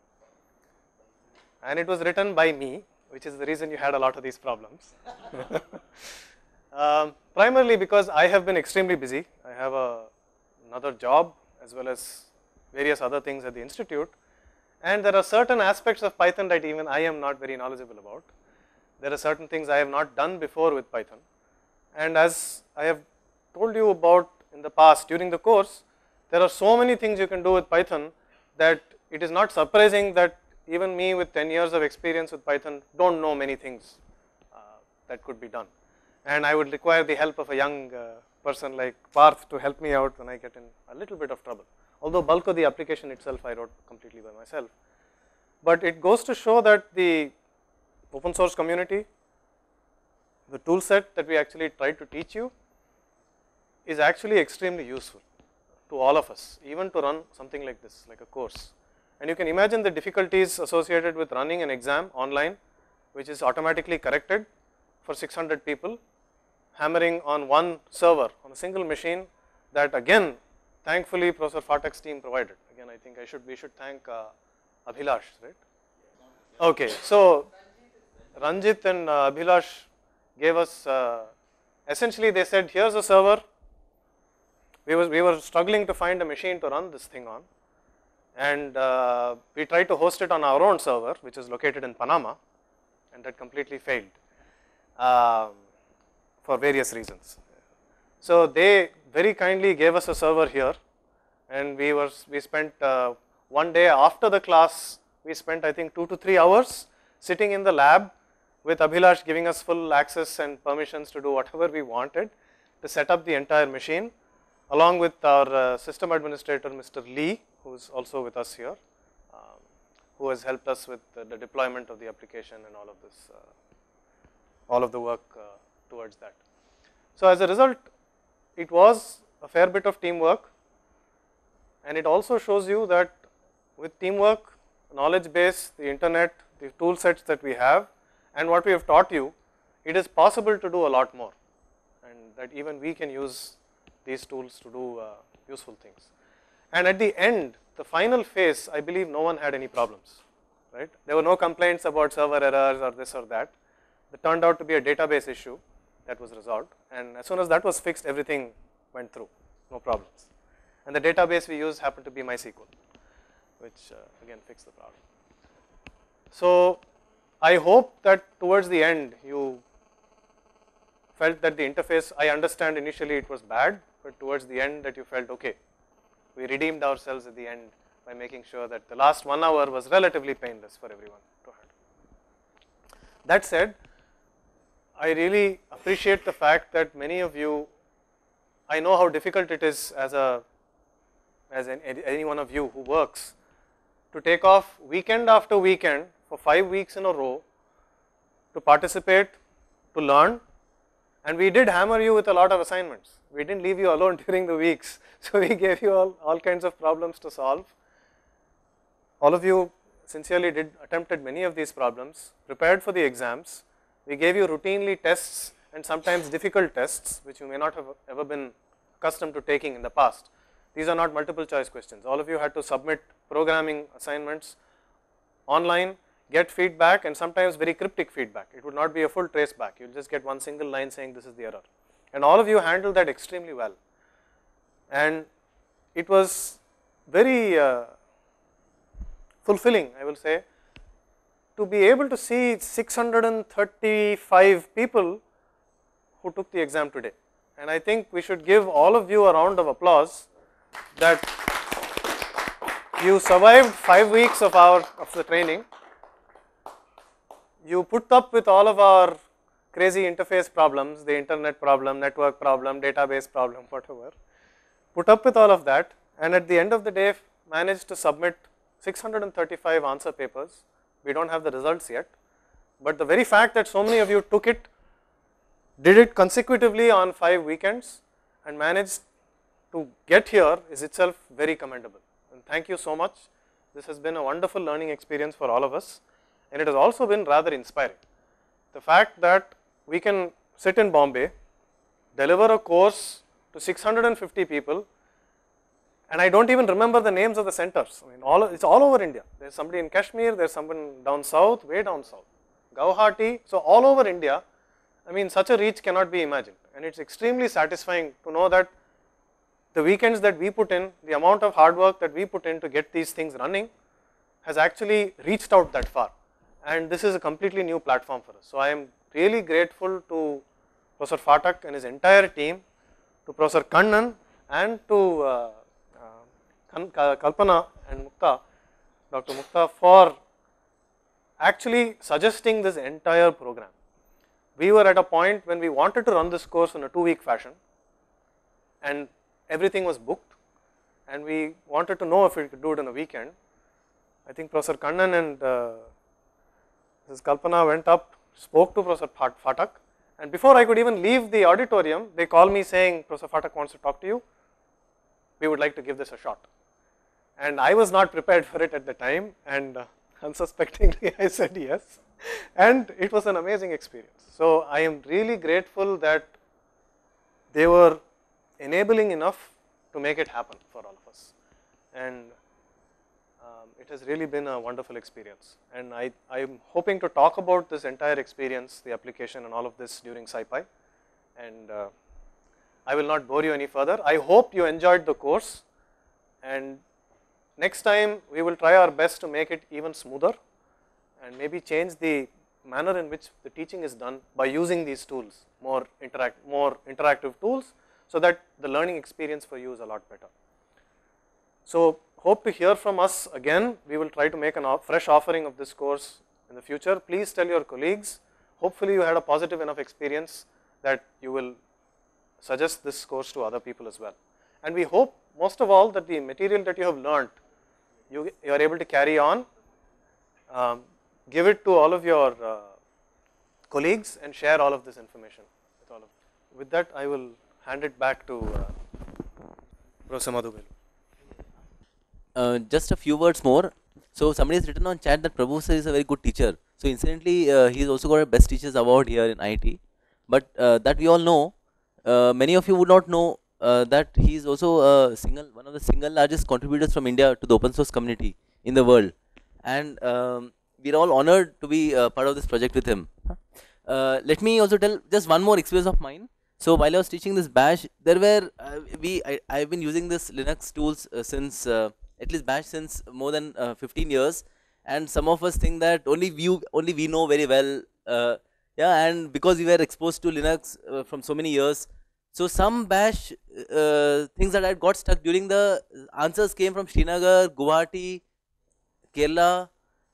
And it was written by me, which is the reason you had a lot of these problems. Primarily because I have been extremely busy. I have another job as well as various other things at the institute, and there are certain aspects of Python that even I am not very knowledgeable about. There are certain things I have not done before with Python, and as I have told you about in the past during the course, there are so many things you can do with Python that it is not surprising that even me with 10 years of experience with Python don't know many things that could be done, and I would require the help of a young person like Parth to help me out when I get in a little bit of trouble. Although bulk of the application itself I wrote completely by myself, but it goes to show that the open source community, the tool set that we actually tried to teach you is actually extremely useful to all of us, even to run something like this, like a course. And you can imagine the difficulties associated with running an exam online, which is automatically corrected for 600 people, hammering on one server on a single machine that again, thankfully Professor Phatak's team provided. Again, I think we should thank Abhilash, right? Okay, so Ranjit and Abhilash gave us, essentially they said, here's a server. We were struggling to find a machine to run this thing on, and we tried to host it on our own server, which is located in Panama, and that completely failed for various reasons. So they very kindly gave us a server here, and we spent one day after the class, we spent I think 2 to 3 hours sitting in the lab with Abhilash giving us full access and permissions to do whatever we wanted to set up the entire machine, along with our system administrator Mr. Lee, who is also with us here, who has helped us with the deployment of the application and all of this, all of the work towards that. So as a result, it was a fair bit of teamwork, and it also shows you that with teamwork, knowledge base, the internet, the tool sets that we have, and what we have taught you, it is possible to do a lot more, and that even we can use these tools to do useful things. And at the end, the final phase, I believe no one had any problems, right? There were no complaints about server errors or this or that. It turned out to be a database issue that was resolved, and as soon as that was fixed, everything went through, no problems. And the database we used happened to be MySQL, which again fixed the problem. So I hope that towards the end you felt that the interface, I understand initially it was bad, but towards the end that you felt okay, we redeemed ourselves at the end by making sure that the last 1 hour was relatively painless for everyone to handle. That said, I really appreciate the fact that many of you, I know how difficult it is as any one of you who works to take off weekend after weekend for 5 weeks in a row to participate, to learn, and we did hammer you with a lot of assignments. We didn't leave you alone during the weeks, so we gave you all kinds of problems to solve. All of you sincerely attempted many of these problems, prepared for the exams. We gave you routinely tests and sometimes difficult tests, which you may not have ever been accustomed to taking in the past. These are not multiple choice questions. All of you had to submit programming assignments online, get feedback, and sometimes very cryptic feedback. It would not be a full trace back. You will just get one single line saying this is the error. And all of you handled that extremely well. And it was very fulfilling, I will say, to be able to see 635 people who took the exam today. And I think we should give all of you a round of applause that you survived 5 weeks of the training. You put up with all of our crazy interface problems, the internet problem, network problem, database problem, whatever. Put up with all of that, and at the end of the day managed to submit 635 answer papers. We don't have the results yet, but the very fact that so many of you took it, did it consecutively on 5 weekends and managed to get here is itself very commendable. And thank you so much. This has been a wonderful learning experience for all of us, and it has also been rather inspiring. The fact that we can sit in Bombay, deliver a course to 650 people, and I don't even remember the names of the centers. I mean, it's all over India. There's somebody in Kashmir, there's someone down south, way down south, Guwahati, so all over India. I mean, such a reach cannot be imagined, and it's extremely satisfying to know that the weekends that we put in, the amount of hard work that we put in to get these things running has actually reached out that far, and this is a completely new platform for us. So I am really grateful to Professor Phatak and his entire team, to Professor Kannan and to Kalpana and Mukta, Dr. Mukta, for actually suggesting this entire program. We were at a point when we wanted to run this course in a 2-week fashion, and everything was booked, and we wanted to know if we could do it on a weekend. I think Professor Kannan and Mrs. Kalpana went up, spoke to Professor Phatak, and before I could even leave the auditorium, they called me saying, Professor Phatak wants to talk to you, we would like to give this a shot. And I was not prepared for it at the time, and unsuspectingly I said yes, and it was an amazing experience. So I am really grateful that they were enabling enough to make it happen for all of us, and it has really been a wonderful experience, and I am hoping to talk about this entire experience, the application and all of this during SciPi, and I will not bore you any further. I hope you enjoyed the course, and next time we will try our best to make it even smoother and maybe change the manner in which the teaching is done by using these tools, more interactive tools, so that the learning experience for you is a lot better. So hope to hear from us again. We will try to make a fresh offering of this course in the future. Please tell your colleagues. Hopefully you had a positive enough experience that you will suggest this course to other people as well. And we hope most of all that the material that you have learnt, you are able to carry on, give it to all of your colleagues and share all of this information with all of you. With that, I will hand it back to Professor Madhubelu. Just a few words more. So somebody has written on chat that Prabhu sir is a very good teacher. So incidentally, he's also got a Best Teachers Award here in IIT. But that we all know, many of you would not know that he is also one of the single largest contributors from India to the open source community in the world. And we are all honored to be part of this project with him. Let me also tell just one more experience of mine. So while I was teaching this bash, there were I've been using this Linux tools since at least bash since more than 15 years, and some of us think that only we know very well. Yeah, and because we were exposed to Linux from so many years, so some bash things that I got stuck during the answers came from Srinagar, Guwahati, Kerala,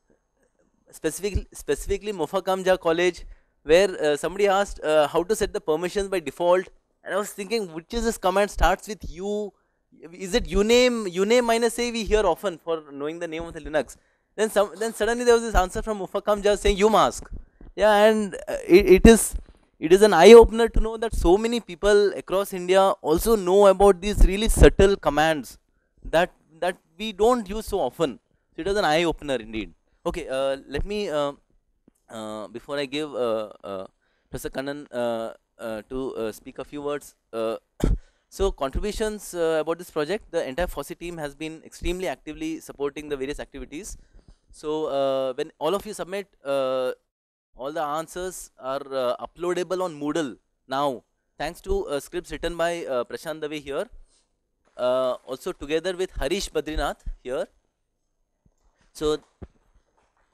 specifically Mofakamja College, where somebody asked how to set the permissions by default, and I was thinking, which is this command starts with U? Is it uname minus a? We hear often for knowing the name of the Linux. Then suddenly there was this answer from Mofakamja saying umask. Yeah, and it is an eye opener to know that so many people across India also know about these really subtle commands that we don't use so often. So it is an eye opener indeed. Okay, let me before I give Professor Kannan to speak a few words. So contributions about this project, the entire FOSSI team has been extremely actively supporting the various activities. So when all of you submit, all the answers are uploadable on Moodle now, thanks to scripts written by Prashant Dave here, also together with Harish Badrinath here. So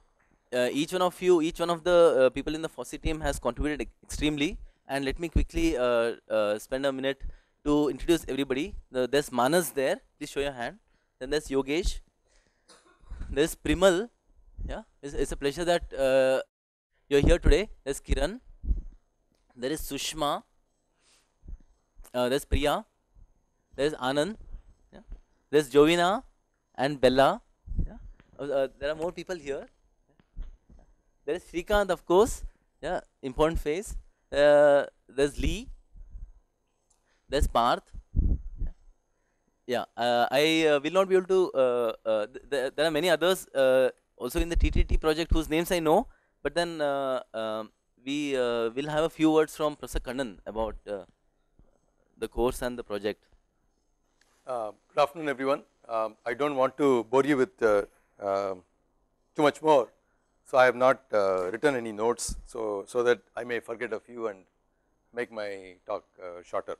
each one of you, each one of the people in the FOSSI team has contributed extremely, and let me quickly spend a minute to introduce everybody. There's Manas there, please show your hand. Then there's Yogesh, there's Primal, yeah, it's a pleasure that you're here today. There's Kiran, there is Sushma, there's Priya, there's Anand, yeah, there's Jovina and Bella, yeah. There are more people here. There is Shrikant, of course, yeah, important face. There's Lee, there's Parth. Yeah, I will not be able to. There are many others also in the TTT project whose names I know, but then we will have a few words from Professor Kannan about the course and the project. Good afternoon, everyone. I don't want to bore you with too much more, so I have not written any notes, so that I may forget a few and make my talk shorter.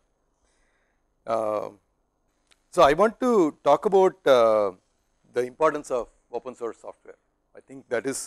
So I want to talk about the importance of open source software. I think that is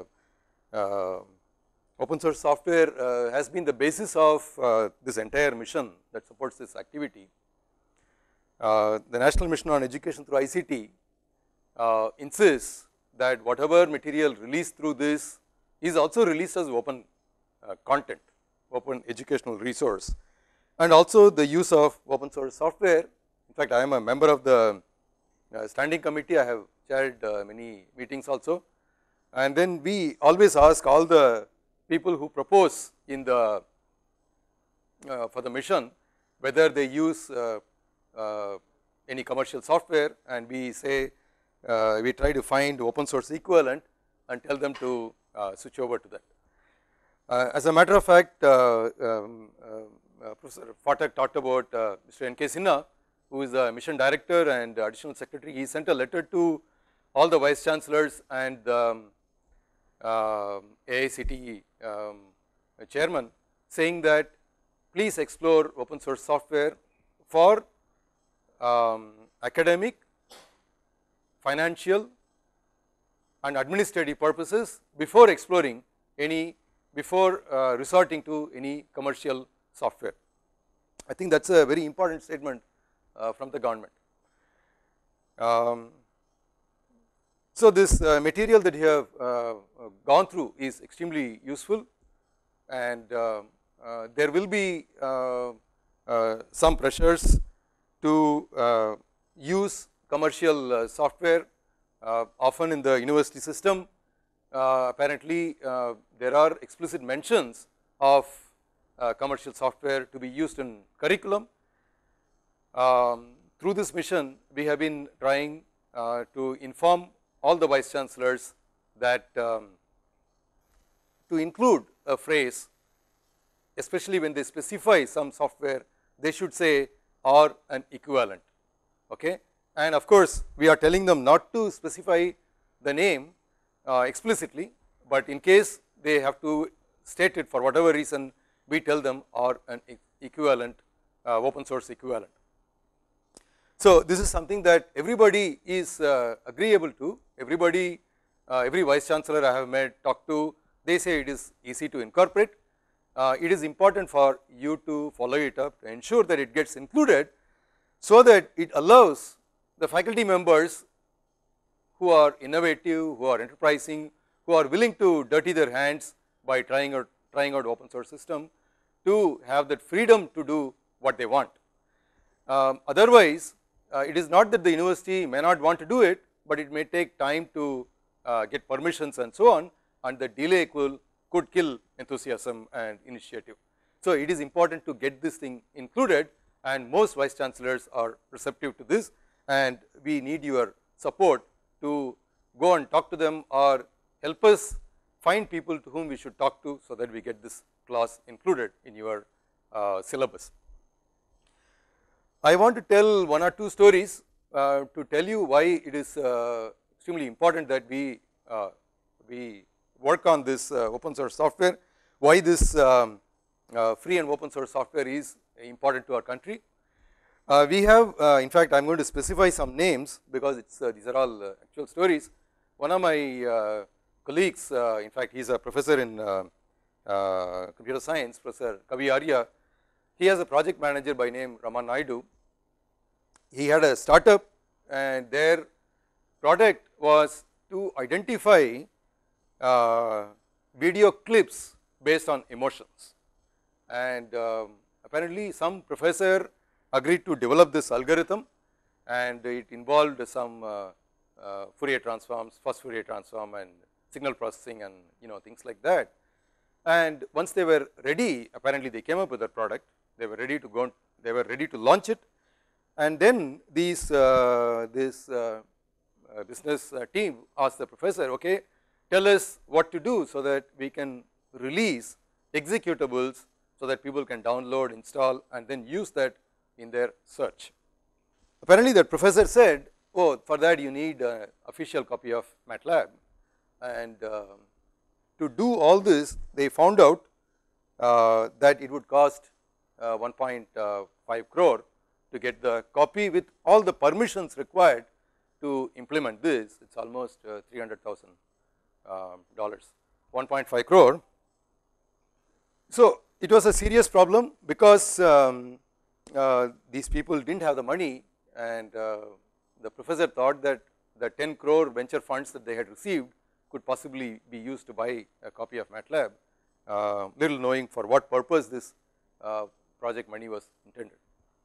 open source software has been the basis of this entire mission that supports this activity. The National Mission on Education through ICT insists that whatever material released through this is also released as open content, open educational resource, and also the use of open source software. In fact, I am a member of the standing committee. I have chaired many meetings also, and then we always ask all the people who propose in the for the mission whether they use any commercial software, and we say we try to find open source equivalent and tell them to switch over to that. As a matter of fact, Professor Phatak talked about Mr. N.K. Sinha, who is the mission director and additional secretary. He sent a letter to all the vice chancellors and AICTE chairman saying that please explore open source software for academic, financial and administrative purposes before exploring any, before resorting to any commercial software. I think that is a very important statement from the government. So this material that you have gone through is extremely useful, and there will be some pressures to use commercial software often in the university system. Apparently there are explicit mentions of commercial software to be used in curriculum. Through this mission we have been trying to inform all the vice chancellors that to include a phrase, especially when they specify some software, they should say or an equivalent, okay. And of course we are telling them not to specify the name explicitly, but in case they have to state it for whatever reason, we tell them or an equivalent, open source equivalent. So this is something that everybody is agreeable to, everybody, every vice chancellor I have met, talked to, they say it is easy to incorporate. It is important for you to follow it up to ensure that it gets included, so that it allows the faculty members who are innovative, who are enterprising, who are willing to dirty their hands by trying out open source system, to have that freedom to do what they want. Otherwise it is not that the university may not want to do it, but it may take time to get permissions and so on, and the delay could kill enthusiasm and initiative. So it is important to get this thing included, and most vice chancellors are receptive to this, and we need your support to go and talk to them or help us find people to whom we should talk to, so that we get this clause included in your syllabus. I want to tell one or two stories to tell you why it is extremely important that we work on this open source software, why this free and open source software is important to our country. We have in fact I am going to specify some names because it's these are all actual stories. One of my colleagues, in fact he is a professor in computer science, Professor Kavi Arya. He has a project manager by name Raman Naidu. He had a startup and their product was to identify video clips based on emotions, and apparently some professor agreed to develop this algorithm, and it involved some Fourier transforms, first Fourier transform and signal processing and things like that. And once they were ready, apparently they came up with a product, they were ready to go, they were ready to launch it, and then this business team asked the professor, okay, tell us what to do so that we can release executables so that people can download, install and then use that in their search. Apparently that professor said, oh, for that you need an official copy of MATLAB, and to do all this they found out that it would cost 1.5 crore to get the copy with all the permissions required to implement this. It is almost $300,000, 1.5 crore. So it was a serious problem because these people did not have the money, and the professor thought that the 10 crore venture funds that they had received could possibly be used to buy a copy of MATLAB, little knowing for what purpose this project money was intended.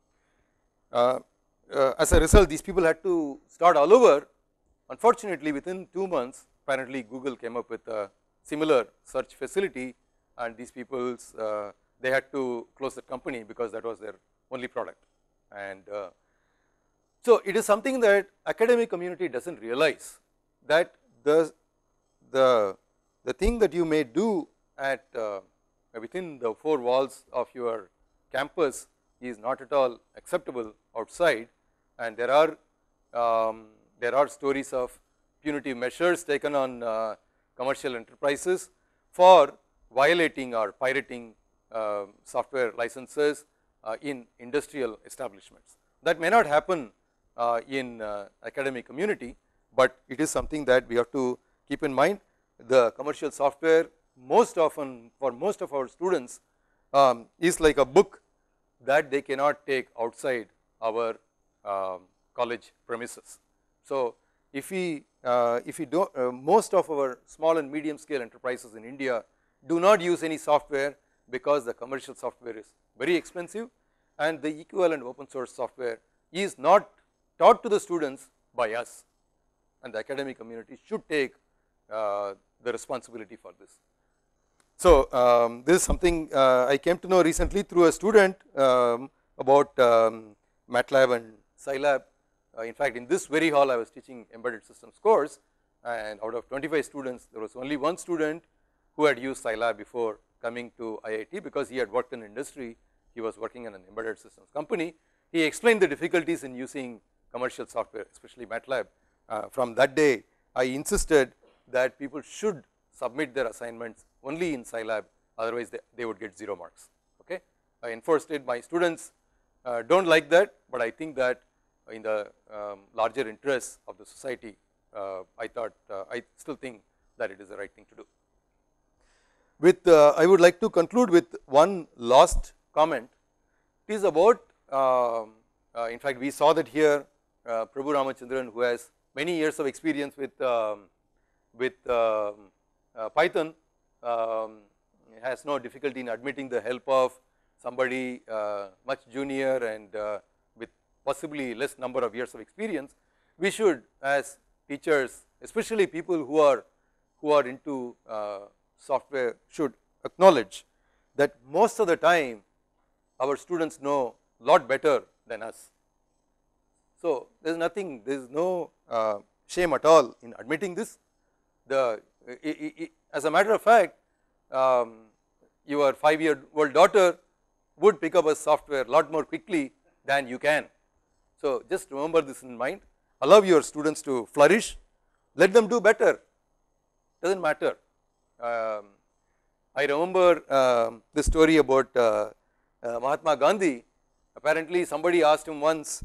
As a result, these people had to start all over. Unfortunately, within 2 months, apparently Google came up with a similar search facility, and these people's they had to close the company because that was their only product. And so it is something that academic community does not realize, that the thing that you may do at within the 4 walls of your campus is not at all acceptable outside, and there are stories of punitive measures taken on commercial enterprises for violating or pirating software licenses in industrial establishments. That may not happen in academic community, but it is something that we have to keep in mind. The commercial software most often for most of our students is like a book that they cannot take outside our college premises. So if we do most of our small and medium scale enterprises in India do not use any software because the commercial software is very expensive, and the equivalent open source software is not taught to the students by us, and the academic community should take the responsibility for this. So this is something I came to know recently through a student about MATLAB and Scilab. In fact, in this very hall I was teaching embedded systems course, and out of 25 students there was only one student who had used Scilab before coming to IIT, because he had worked in industry. He was working in an embedded systems company. He explained the difficulties in using commercial software, especially MATLAB. From that day I insisted that people should submit their assignments only in Scilab, otherwise they would get 0 marks. Okay, I enforced it. My students do not like that, but I think that in the larger interests of the society, I still think that it is the right thing to do. With I would like to conclude with one last comment. It is about in fact we saw that here Prabhu Ramachandran, who has many years of experience with Python, has no difficulty in admitting the help of somebody much junior and with possibly less number of years of experience. We should, as teachers, especially people who are into software, should acknowledge that most of the time our students know lot better than us. So there is nothing, there is no shame at all in admitting this. As a matter of fact, your 5-year-old daughter would pick up a software a lot more quickly than you can. So just remember this in mind. Allow your students to flourish, let them do better, does not matter. I remember the story about Mahatma Gandhi. Apparently somebody asked him once,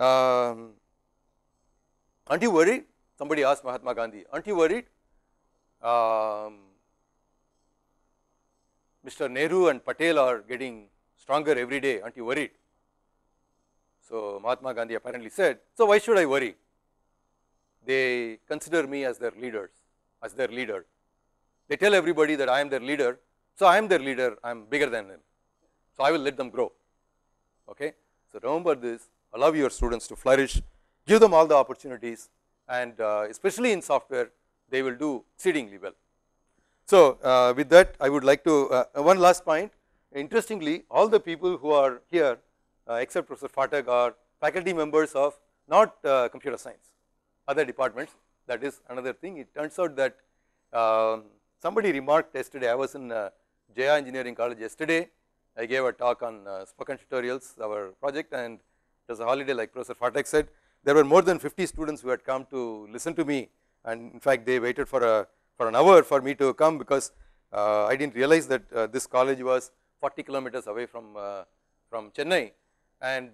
aren't you worried? Somebody asked Mahatma Gandhi, aren't you worried Mr. Nehru and Patel are getting stronger every day, aren't you worried? So Mahatma Gandhi apparently said, so why should I worry? They consider me as their leaders, as their leader. They tell everybody that I am their leader, so I am their leader, I am bigger than them. So I will let them grow. Okay? So remember this, allow your students to flourish, give them all the opportunities, and especially in software, they will do exceedingly well. So with that, I would like to, one last point, interestingly, all the people who are here, except Professor Phatak, are faculty members of not computer science, other departments. That is another thing. It turns out that somebody remarked yesterday, I was in Jaya Engineering College yesterday, I gave a talk on spoken tutorials, our project, and it was a holiday like Professor Phatak said. There were more than 50 students who had come to listen to me, and in fact, they waited for an hour for me to come, because I didn't realize that this college was 40 kilometers away from Chennai, and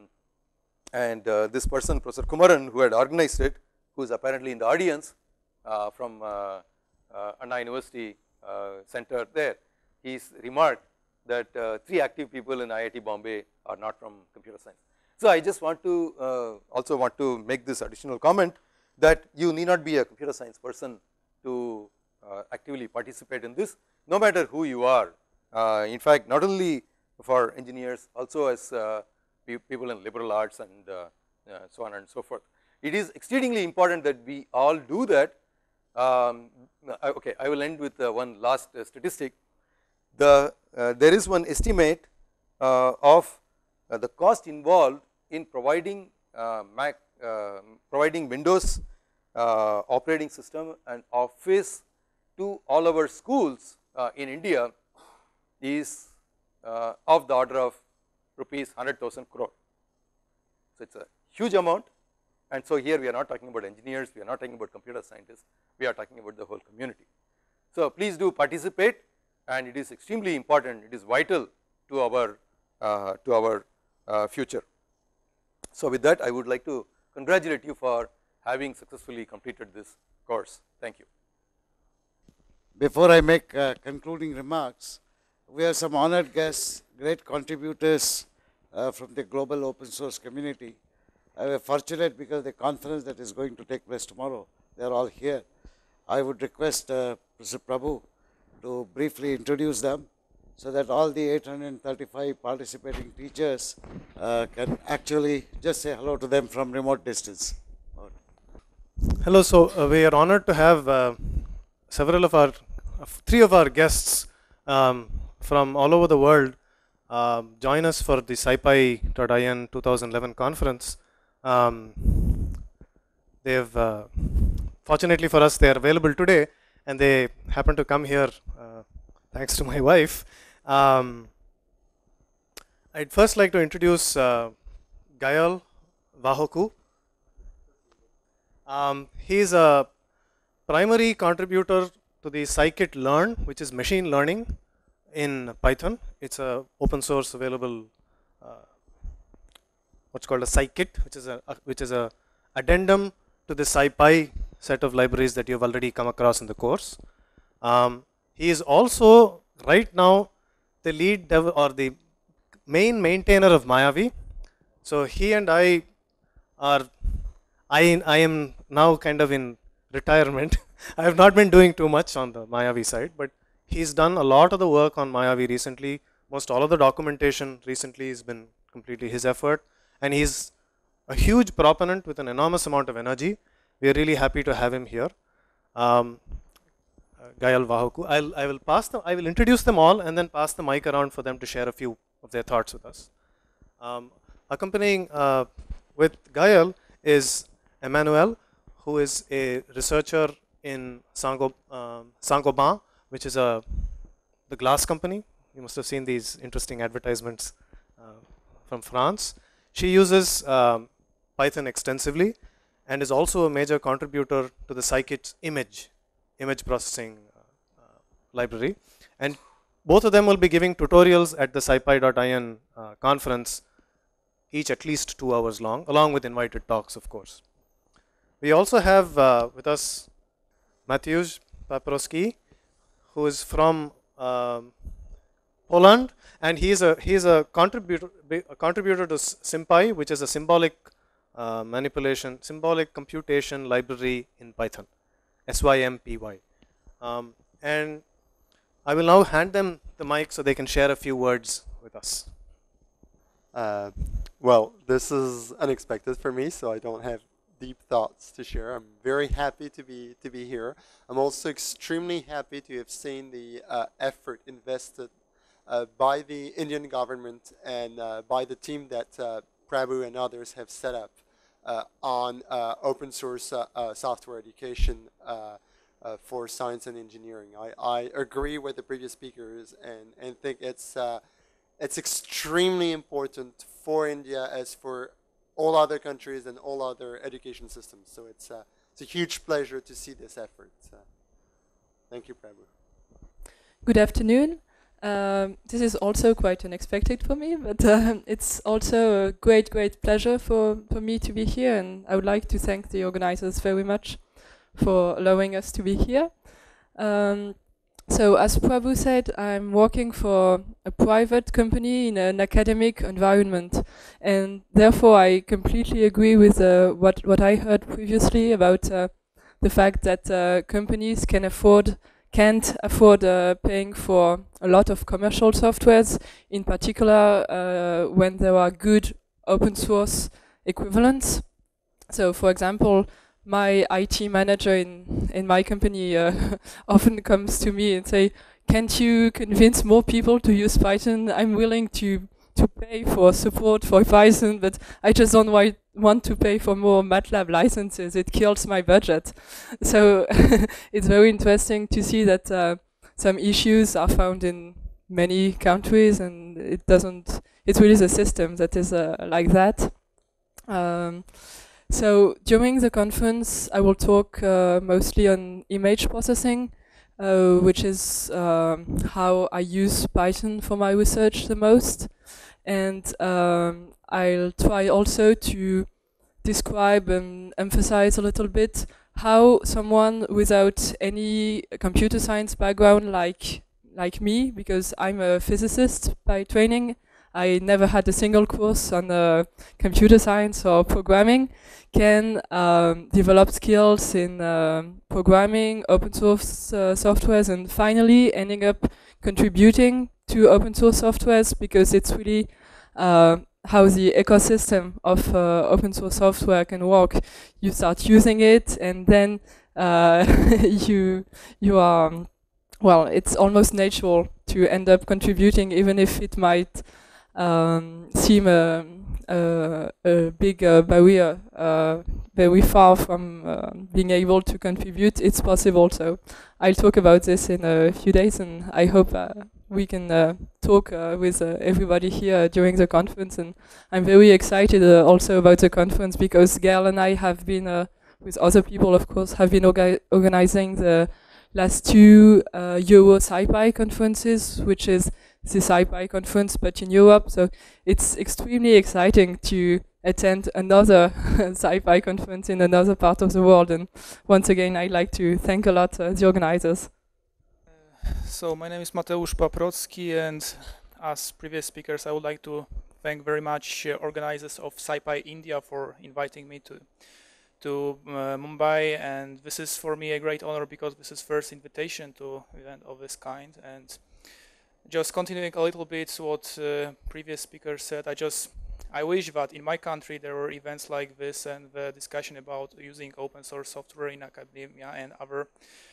this person, Professor Kumaran, who had organized it, who is apparently in the audience from Anna University Center there, he's remarked that 3 active people in IIT Bombay are not from computer science. So I just want to also want to make this additional comment that you need not be a computer science person to actively participate in this, no matter who you are. In fact, not only for engineers, also as people in liberal arts and so on and so forth. It is exceedingly important that we all do that. Okay, I will end with one last statistic. There is one estimate of the cost involved in providing providing Windows operating system and Office to all our schools in India is of the order of rupees 100,000 crore. So it's a huge amount, and so here we are not talking about engineers, we are not talking about computer scientists, we are talking about the whole community. So please do participate, and it is extremely important, it is vital to our future. So with that, I would like to congratulate you for having successfully completed this course. Thank you. Before I make concluding remarks, we have some honored guests, great contributors from the global open source community. I am fortunate because the conference that is going to take place tomorrow, they are all here. I would request Professor Prabhu to briefly introduce them, so that all the 835 participating teachers can actually just say hello to them from remote distance. Hello, so we are honored to have three of our guests from all over the world join us for the SciPy.in 2011 conference. They have, fortunately for us, they are available today, and they happen to come here thanks to my wife. I'd first like to introduce Gayal Vahoku. He is a primary contributor to the scikit-learn, which is machine learning in Python. It's a open source available what's called a scikit, which is a addendum to the SciPy set of libraries that you've already come across in the course. He is also right now the lead the main maintainer of Mayavi. So he and I am now kind of in retirement. I have not been doing too much on the Mayavi side, but he's done a lot of the work on Mayavi recently. Most all of the documentation recently has been completely his effort, and he's a huge proponent with an enormous amount of energy. We are really happy to have him here. Gayal Vahoku. I will introduce them all and then pass the mic around for them to share a few of their thoughts with us. Accompanying with Gayal is Emmanuel, who is a researcher in Saint-Gobain, which is the glass company. You must have seen these interesting advertisements from France. She uses Python extensively and is also a major contributor to the scikit image processing library. And both of them will be giving tutorials at the SciPy.in conference, each at least 2 hours long, along with invited talks, of course. We also have with us Matthews Paprowski, who is from Poland, and he's a contributor to SymPy, which is a symbolic symbolic computation library in Python, SYMPY. And I will now hand them the mic so they can share a few words with us. Well, this is unexpected for me, so I don't have deep thoughts to share. I'm very happy to be here. I'm also extremely happy to have seen the effort invested by the Indian government and by the team that Prabhu and others have set up on open source software education for science and engineering. I agree with the previous speakers and think it's extremely important for India as for all other countries and all other education systems. So it's a huge pleasure to see this effort. Thank you, Prabhu. Good afternoon. This is also quite unexpected for me, but it's also a great pleasure for me to be here, and I would like to thank the organizers very much for allowing us to be here. So as Prabhu said, I'm working for a private company in an academic environment, and therefore I completely agree with what I heard previously about the fact that companies can't afford paying for a lot of commercial softwares, in particular when there are good open source equivalents. So for example, my IT manager in my company often comes to me and say, can't you convince more people to use Python? I'm willing to pay for support for Python, but I just don't want to pay for more MATLAB licenses. It kills my budget. So it's very interesting to see that some issues are found in many countries, and it's really the system that is like that. So during the conference, I will talk mostly on image processing, which is how I use Python for my research the most. And I'll try also to describe and emphasize a little bit how someone without any computer science background like me, because I'm a physicist by training, I never had a single course on computer science or programming, can develop skills in programming, open source softwares, and finally ending up contributing to open source softwares, because it's really how the ecosystem of open source software can work. You start using it, and then you are, well, it's almost natural to end up contributing, even if it might seem a big barrier very far from being able to contribute. It's possible. So I'll talk about this in a few days, and I hope we can talk with everybody here during the conference. And I'm very excited also about the conference, because Gail and I have been, with other people of course, have been organizing the last two Euro SciPy conferences, which is the SciPy conference but in Europe. So it's extremely exciting to attend another SciPy conference in another part of the world. And once again, I'd like to thank a lot the organizers. So my name is Mateusz Paprowski, and as previous speakers, I would like to thank very much organizers of SciPy India for inviting me to Mumbai, and this is for me a great honor, because this is first invitation to an event of this kind. And just continuing a little bit what previous speaker said, I wish that in my country there were events like this, and the discussion about using open source software in academia and other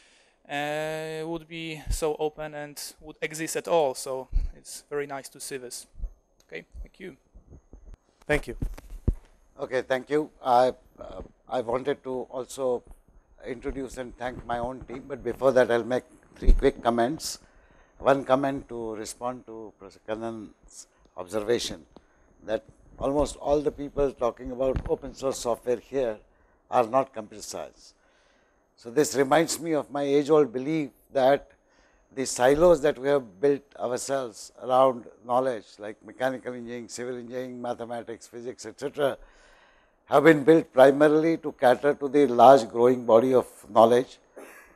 would be so open and would exist at all. So it's very nice to see this. Okay, thank you. Thank you. Okay, thank you. I wanted to also introduce and thank my own team, but before that I'll make 3 quick comments. One comment to respond to Professor Kannan's observation that almost all the people talking about open source software here are not computer science. So this reminds me of my age-old belief that the silos that we have built ourselves around knowledge, like mechanical engineering, civil engineering, mathematics, physics, etc., have been built primarily to cater to the large growing body of knowledge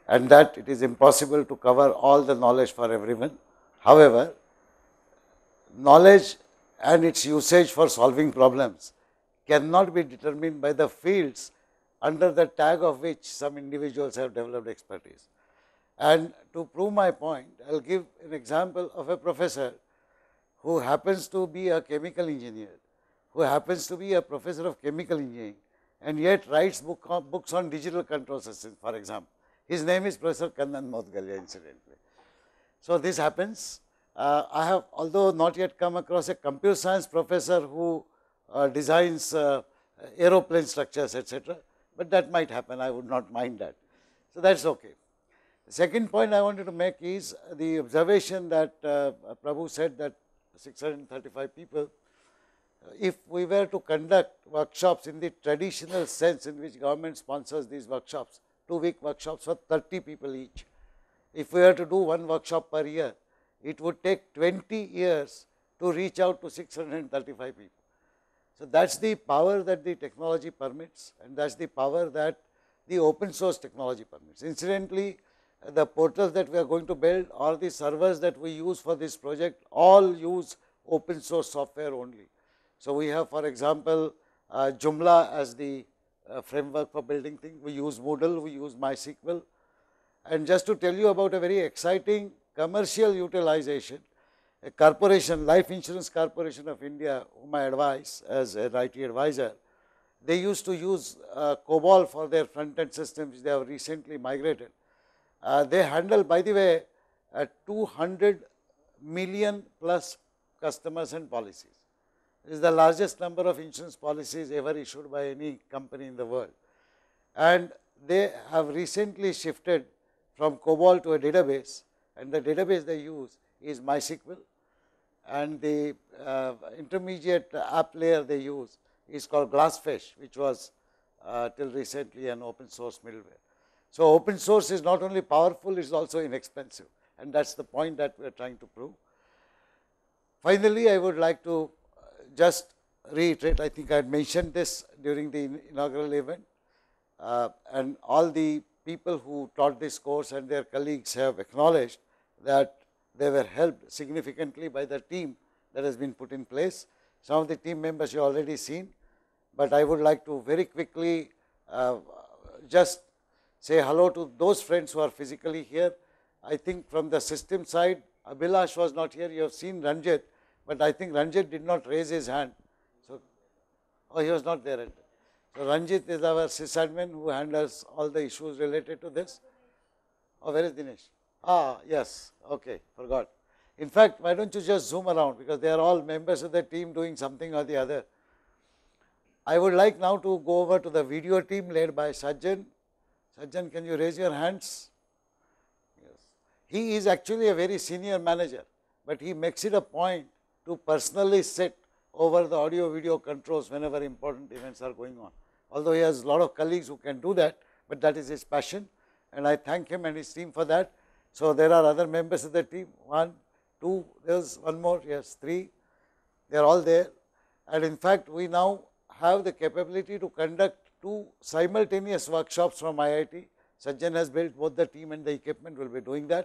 and that it is impossible to cover all the knowledge for everyone. However, knowledge and its usage for solving problems cannot be determined by the fields under the tag of which some individuals have developed expertise. And to prove my point, I will give an example of a professor who happens to be a chemical engineer, who happens to be a professor of chemical engineering, and yet writes books on digital control systems, for example. His name is Professor Kannan Modgalia, incidentally. So, this happens. I have, although not yet come across a computer science professor who designs aeroplane structures, etc., but that might happen. I would not mind that. So, that is okay. The second point I wanted to make is the observation that Prabhu said that 635 people. If we were to conduct workshops in the traditional sense in which government sponsors these workshops, 2-week workshops for 30 people each. If we were to do one workshop per year, it would take 20 years to reach out to 635 people. So, that is the power that the technology permits, and that is the power that the open source technology permits. Incidentally, the portals that we are going to build or the servers that we use for this project all use open source software only. So, we have, for example, Joomla as the framework for building things. We use Moodle, we use MySQL. And just to tell you about a very exciting commercial utilization, a corporation, Life Insurance Corporation of India, whom I advise as an IT advisor, they used to use COBOL for their front-end systems, which they have recently migrated. They handle, by the way, 200 million plus customers and policies. This is the largest number of insurance policies ever issued by any company in the world. And they have recently shifted from COBOL to a database, and the database they use is MySQL, and the intermediate app layer they use is called Glassfish, which was till recently an open source middleware. So, open source is not only powerful, it is also inexpensive, and that is the point that we are trying to prove. Finally, I would like to just reiterate, I think I had mentioned this during the inaugural event, and all the people who taught this course and their colleagues have acknowledged that they were helped significantly by the team that has been put in place. Some of the team members you have already seen, but I would like to very quickly just say hello to those friends who are physically here. I think from the system side, Abhilash was not here, you have seen Ranjit, but I think Ranjit did not raise his hand. So, he was not there. So, Ranjit is our sysadmin who handles all the issues related to this. Oh, where is Dinesh? Yes, okay, forgot. In fact, why don't you just zoom around, because they are all members of the team doing something or the other. I would like now to go over to the video team led by Sajjan. Sajjan, can you raise your hands? Yes. He is actually a very senior manager, but he makes it a point to personally sit over the audio video controls whenever important events are going on. Although he has a lot of colleagues who can do that, but that is his passion, and I thank him and his team for that. So, there are other members of the team, 1, 2, there is one more, yes, 3, they are all there. And in fact, we now have the capability to conduct 2 simultaneous workshops from IIT. Sajjan has built both the team and the equipment, will be doing that.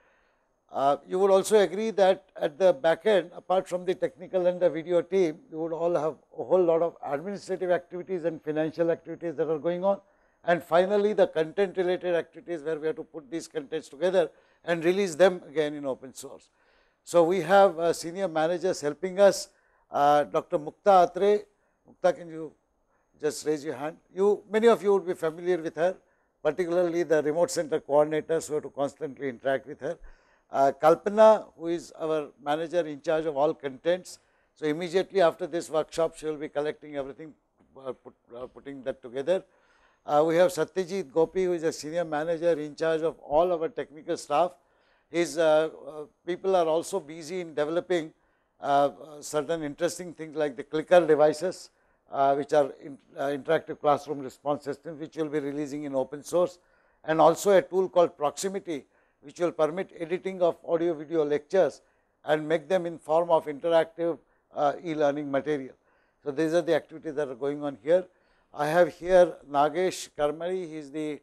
You would also agree that at the back end, apart from the technical and the video team, you would all have a whole lot of administrative activities and financial activities that are going on. And finally, the content related activities where we have to put these contents together and release them again in open source. So, we have senior managers helping us, Dr. Mukta Atre. Mukta, can you just raise your hand? Many of you would be familiar with her, particularly the remote center coordinators who have to constantly interact with her. Kalpana, who is our manager in charge of all contents. So, immediately after this workshop, she will be collecting everything, putting that together. We have Satyajit Gopi, who is a senior manager in charge of all our technical staff. His people are also busy in developing certain interesting things like the clicker devices, which are interactive classroom response systems, which we will be releasing in open source, and also a tool called Proximity, which will permit editing of audio video lectures and make them in form of interactive e-learning material. So, these are the activities that are going on here. I have here Nagesh Karmari, he is the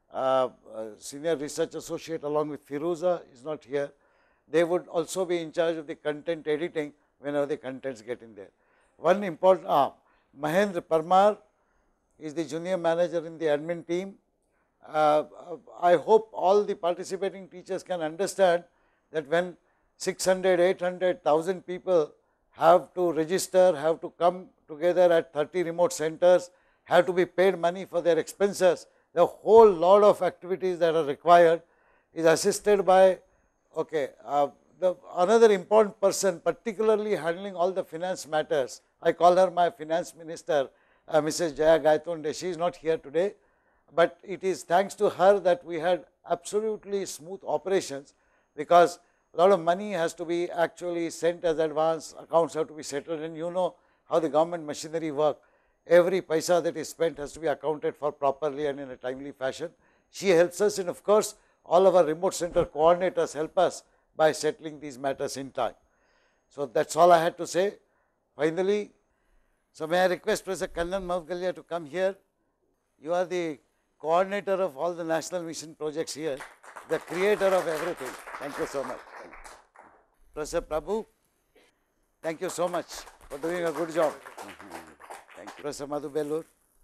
Senior Research Associate along with Firuza is not here. They would also be in charge of the content editing whenever the contents get in there. One important, Mahendra Parmar is the junior manager in the admin team. I hope all the participating teachers can understand that when 600, 800, 1,000 people have to register, have to come together at 30 remote centers, have to be paid money for their expenses, the whole lot of activities that are required is assisted by, okay, another important person particularly handling all the finance matters. I call her my finance minister, Mrs. Jaya Gaitonde. She is not here today, but it is thanks to her that we had absolutely smooth operations, because a lot of money has to be actually sent as advance, accounts have to be settled, and you know how the government machinery work. Every paisa that is spent has to be accounted for properly and in a timely fashion. She helps us, and of course, all of our remote center coordinators help us by settling these matters in time. So, that is all I had to say. Finally, so may I request Professor Kannan Mavgalia to come here. You are the coordinator of all the national mission projects here, the creator of everything. Thank you so much. Professor Prabhu, thank you so much for doing a good job. Thank you. Professor Madhu Bellur.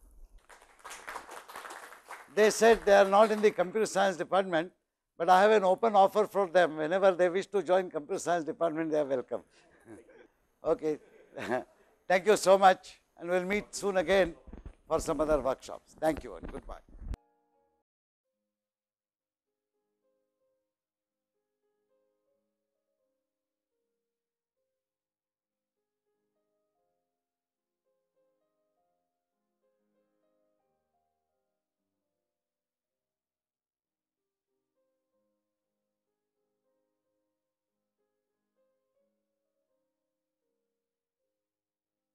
They said they are not in the computer science department, but I have an open offer for them. Whenever they wish to join computer science department, they are welcome. Okay. Thank you so much, and we will meet soon again for some other workshops. Thank you and goodbye.